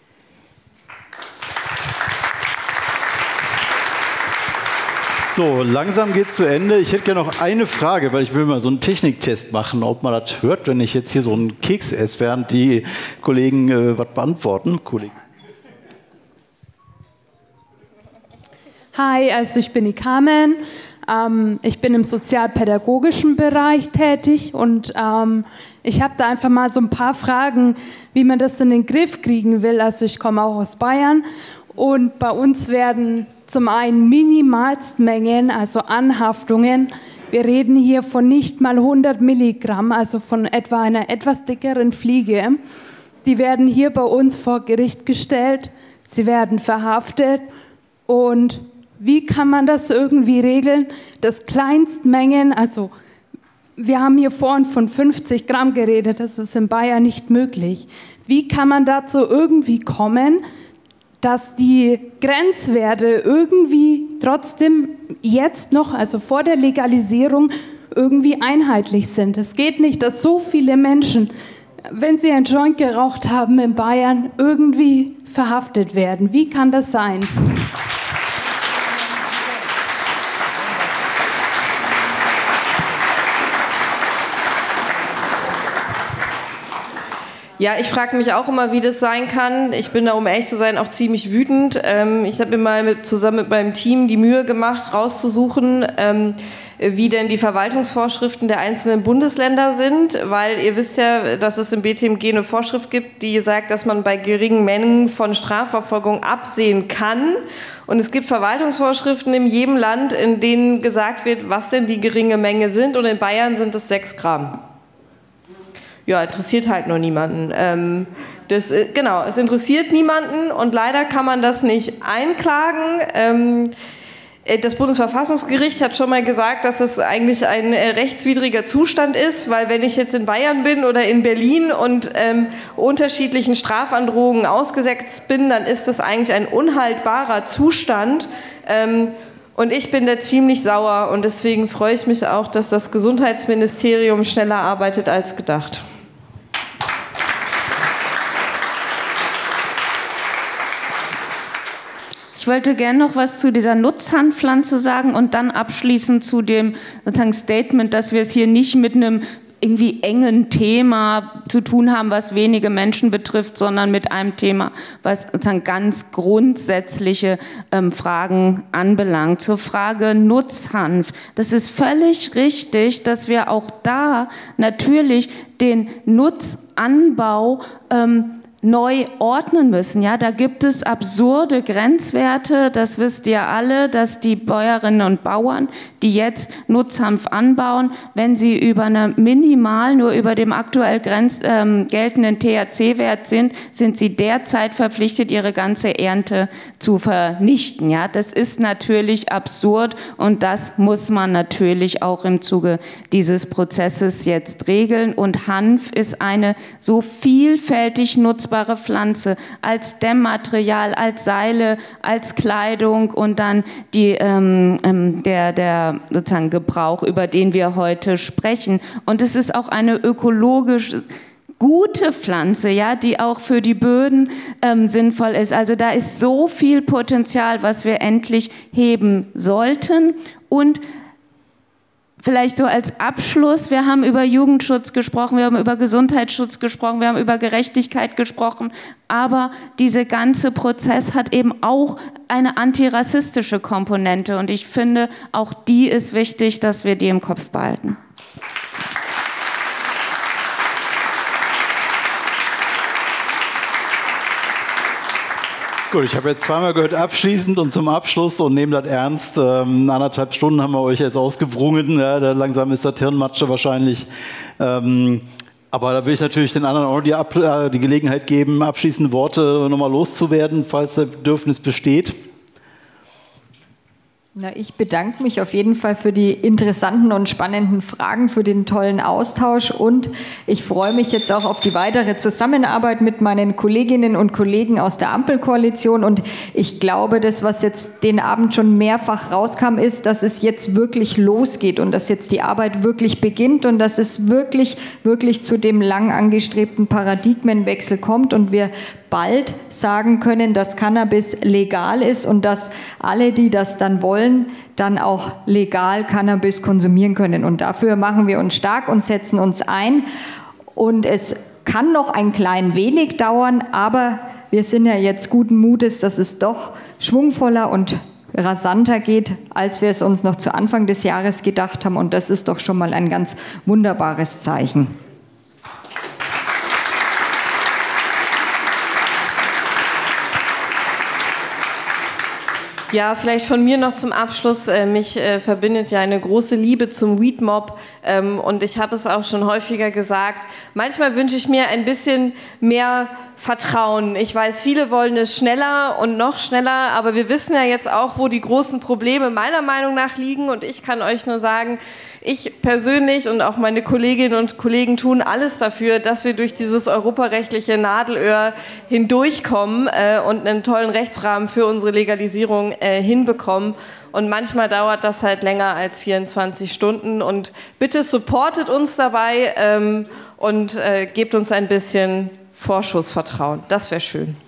So, langsam geht es zu Ende. Ich hätte gerne noch eine Frage, weil ich will mal so einen Techniktest machen, ob man das hört, wenn ich jetzt hier so einen Keks esse, während die Kollegen äh, was beantworten. Kollegen. Hi, also ich bin die Carmen. Ähm, ich bin im sozialpädagogischen Bereich tätig, und ähm, ich habe da einfach mal so ein paar Fragen, wie man das in den Griff kriegen will. Also ich komme auch aus Bayern, und bei uns werden zum einen Minimalstmengen, also Anhaftungen. Wir reden hier von nicht mal hundert Milligramm, also von etwa einer etwas dickeren Fliege. Die werden hier bei uns vor Gericht gestellt, sie werden verhaftet, und wie kann man das irgendwie regeln, dass Kleinstmengen, also wir haben hier vorhin von fünfzig Gramm geredet, das ist in Bayern nicht möglich. Wie kann man dazu irgendwie kommen, dass die Grenzwerte irgendwie trotzdem jetzt noch, also vor der Legalisierung, irgendwie einheitlich sind? Es geht nicht, dass so viele Menschen wenn sie ein Joint geraucht haben in Bayern, irgendwie verhaftet werden. Wie kann das sein? Ja, ich frage mich auch immer, wie das sein kann. Ich bin da, um ehrlich zu sein, auch ziemlich wütend. Ähm, ich habe mir mal mit, zusammen mit meinem Team die Mühe gemacht, rauszusuchen, ähm, wie denn die Verwaltungsvorschriften der einzelnen Bundesländer sind, weil ihr wisst ja, dass es im B T M G eine Vorschrift gibt, die sagt, dass man bei geringen Mengen von Strafverfolgung absehen kann. Und es gibt Verwaltungsvorschriften in jedem Land, in denen gesagt wird, was denn die geringe Menge sind. Und in Bayern sind es sechs Gramm. Ja, interessiert halt nur niemanden. Ähm, das, äh, genau, es interessiert niemanden und leider kann man das nicht einklagen. Ähm, das Bundesverfassungsgericht hat schon mal gesagt, dass es eigentlich ein äh, rechtswidriger Zustand ist, weil wenn ich jetzt in Bayern bin oder in Berlin und ähm, unterschiedlichen Strafandrohungen ausgesetzt bin, dann ist das eigentlich ein unhaltbarer Zustand. Ähm, Und ich bin da ziemlich sauer und deswegen freue ich mich auch, dass das Gesundheitsministerium schneller arbeitet als gedacht. Ich wollte gerne noch was zu dieser Nutzhandpflanze sagen und dann abschließend zu dem sozusagen Statement, dass wir es hier nicht mit einem irgendwie engen Thema zu tun haben, was wenige Menschen betrifft, sondern mit einem Thema, was sozusagen ganz grundsätzliche ähm, Fragen anbelangt. Zur Frage Nutzhanf. Das ist völlig richtig, dass wir auch da natürlich den Nutzanbau ähm, neu ordnen müssen. Ja, da gibt es absurde Grenzwerte, das wisst ihr alle, dass die Bäuerinnen und Bauern, die jetzt Nutzhanf anbauen, wenn sie über eine minimal, nur über dem aktuell Grenz, ähm, geltenden T H C-Wert sind, sind sie derzeit verpflichtet, ihre ganze Ernte zu vernichten. Ja, das ist natürlich absurd und das muss man natürlich auch im Zuge dieses Prozesses jetzt regeln. Und Hanf ist eine so vielfältig nutzbare Pflanze als Dämmmaterial, als Seile, als Kleidung und dann die, ähm, ähm, der, der sozusagen Gebrauch, über den wir heute sprechen. Und es ist auch eine ökologisch gute Pflanze, ja, die auch für die Böden ähm, sinnvoll ist. Also da ist so viel Potenzial, was wir endlich heben sollten. Und vielleicht so als Abschluss, wir haben über Jugendschutz gesprochen, wir haben über Gesundheitsschutz gesprochen, wir haben über Gerechtigkeit gesprochen, aber dieser ganze Prozess hat eben auch eine antirassistische Komponente und ich finde, auch die ist wichtig, dass wir die im Kopf behalten. Gut, ich habe jetzt zweimal gehört, abschließend und zum Abschluss und nehmt das ernst. Ähm, anderthalb Stunden haben wir euch jetzt ausgewrungen. Ja, da langsam ist das Hirnmatsche wahrscheinlich. Ähm, aber da will ich natürlich den anderen auch die, Ab äh, die Gelegenheit geben, abschließende Worte nochmal loszuwerden, falls das Bedürfnis besteht. Na, ich bedanke mich auf jeden Fall für die interessanten und spannenden Fragen, für den tollen Austausch und ich freue mich jetzt auch auf die weitere Zusammenarbeit mit meinen Kolleginnen und Kollegen aus der Ampelkoalition und ich glaube, das, was jetzt den Abend schon mehrfach rauskam, ist, dass es jetzt wirklich losgeht und dass jetzt die Arbeit wirklich beginnt und dass es wirklich, wirklich zu dem lang angestrebten Paradigmenwechsel kommt und wir bald sagen können, dass Cannabis legal ist und dass alle, die das dann wollen, dann auch legal Cannabis konsumieren können. Und dafür machen wir uns stark und setzen uns ein. Und es kann noch ein klein wenig dauern, aber wir sind ja jetzt guten Mutes, dass es doch schwungvoller und rasanter geht, als wir es uns noch zu Anfang des Jahres gedacht haben. Und das ist doch schon mal ein ganz wunderbares Zeichen. Ja, vielleicht von mir noch zum Abschluss. Äh, mich äh, verbindet ja eine große Liebe zum Weed Mob ähm, und ich habe es auch schon häufiger gesagt. Manchmal wünsche ich mir ein bisschen mehr Vertrauen. Ich weiß, viele wollen es schneller und noch schneller, aber wir wissen ja jetzt auch, wo die großen Probleme meiner Meinung nach liegen und ich kann euch nur sagen, ich persönlich und auch meine Kolleginnen und Kollegen tun alles dafür, dass wir durch dieses europarechtliche Nadelöhr hindurchkommen äh, und einen tollen Rechtsrahmen für unsere Legalisierung äh, hinbekommen. Und manchmal dauert das halt länger als vierundzwanzig Stunden. Und bitte supportet uns dabei. Ähm, und äh, gebt uns ein bisschen Vorschussvertrauen. Das wäre schön.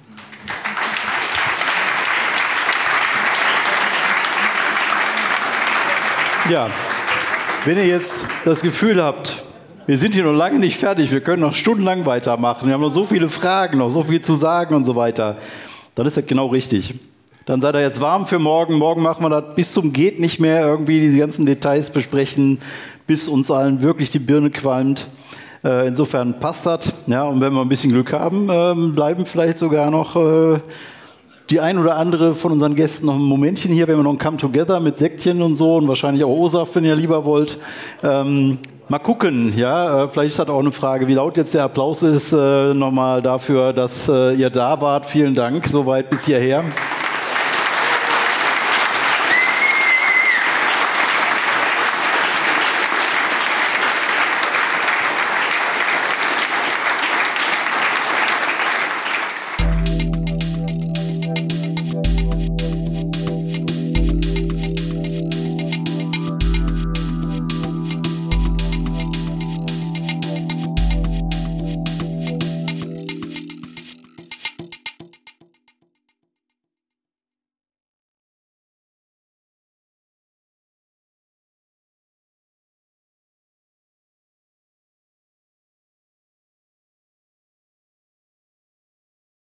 Ja, wenn ihr jetzt das Gefühl habt, wir sind hier noch lange nicht fertig, wir können noch stundenlang weitermachen, wir haben noch so viele Fragen, noch so viel zu sagen und so weiter, dann ist das genau richtig. Dann seid ihr jetzt warm für morgen. Morgen machen wir das bis zum geht nicht mehr, irgendwie diese ganzen Details besprechen, bis uns allen wirklich die Birne qualmt. Äh, insofern passt das. Ja, und wenn wir ein bisschen Glück haben, äh, bleiben vielleicht sogar noch äh, die ein oder andere von unseren Gästen noch ein Momentchen hier, wenn wir noch ein Come Together mit Säckchen und so und wahrscheinlich auch O-Saft, wenn ihr lieber wollt. Ähm, mal gucken, ja, äh, vielleicht ist das auch eine Frage, wie laut jetzt der Applaus ist, äh, nochmal dafür, dass äh, ihr da wart. Vielen Dank, soweit bis hierher.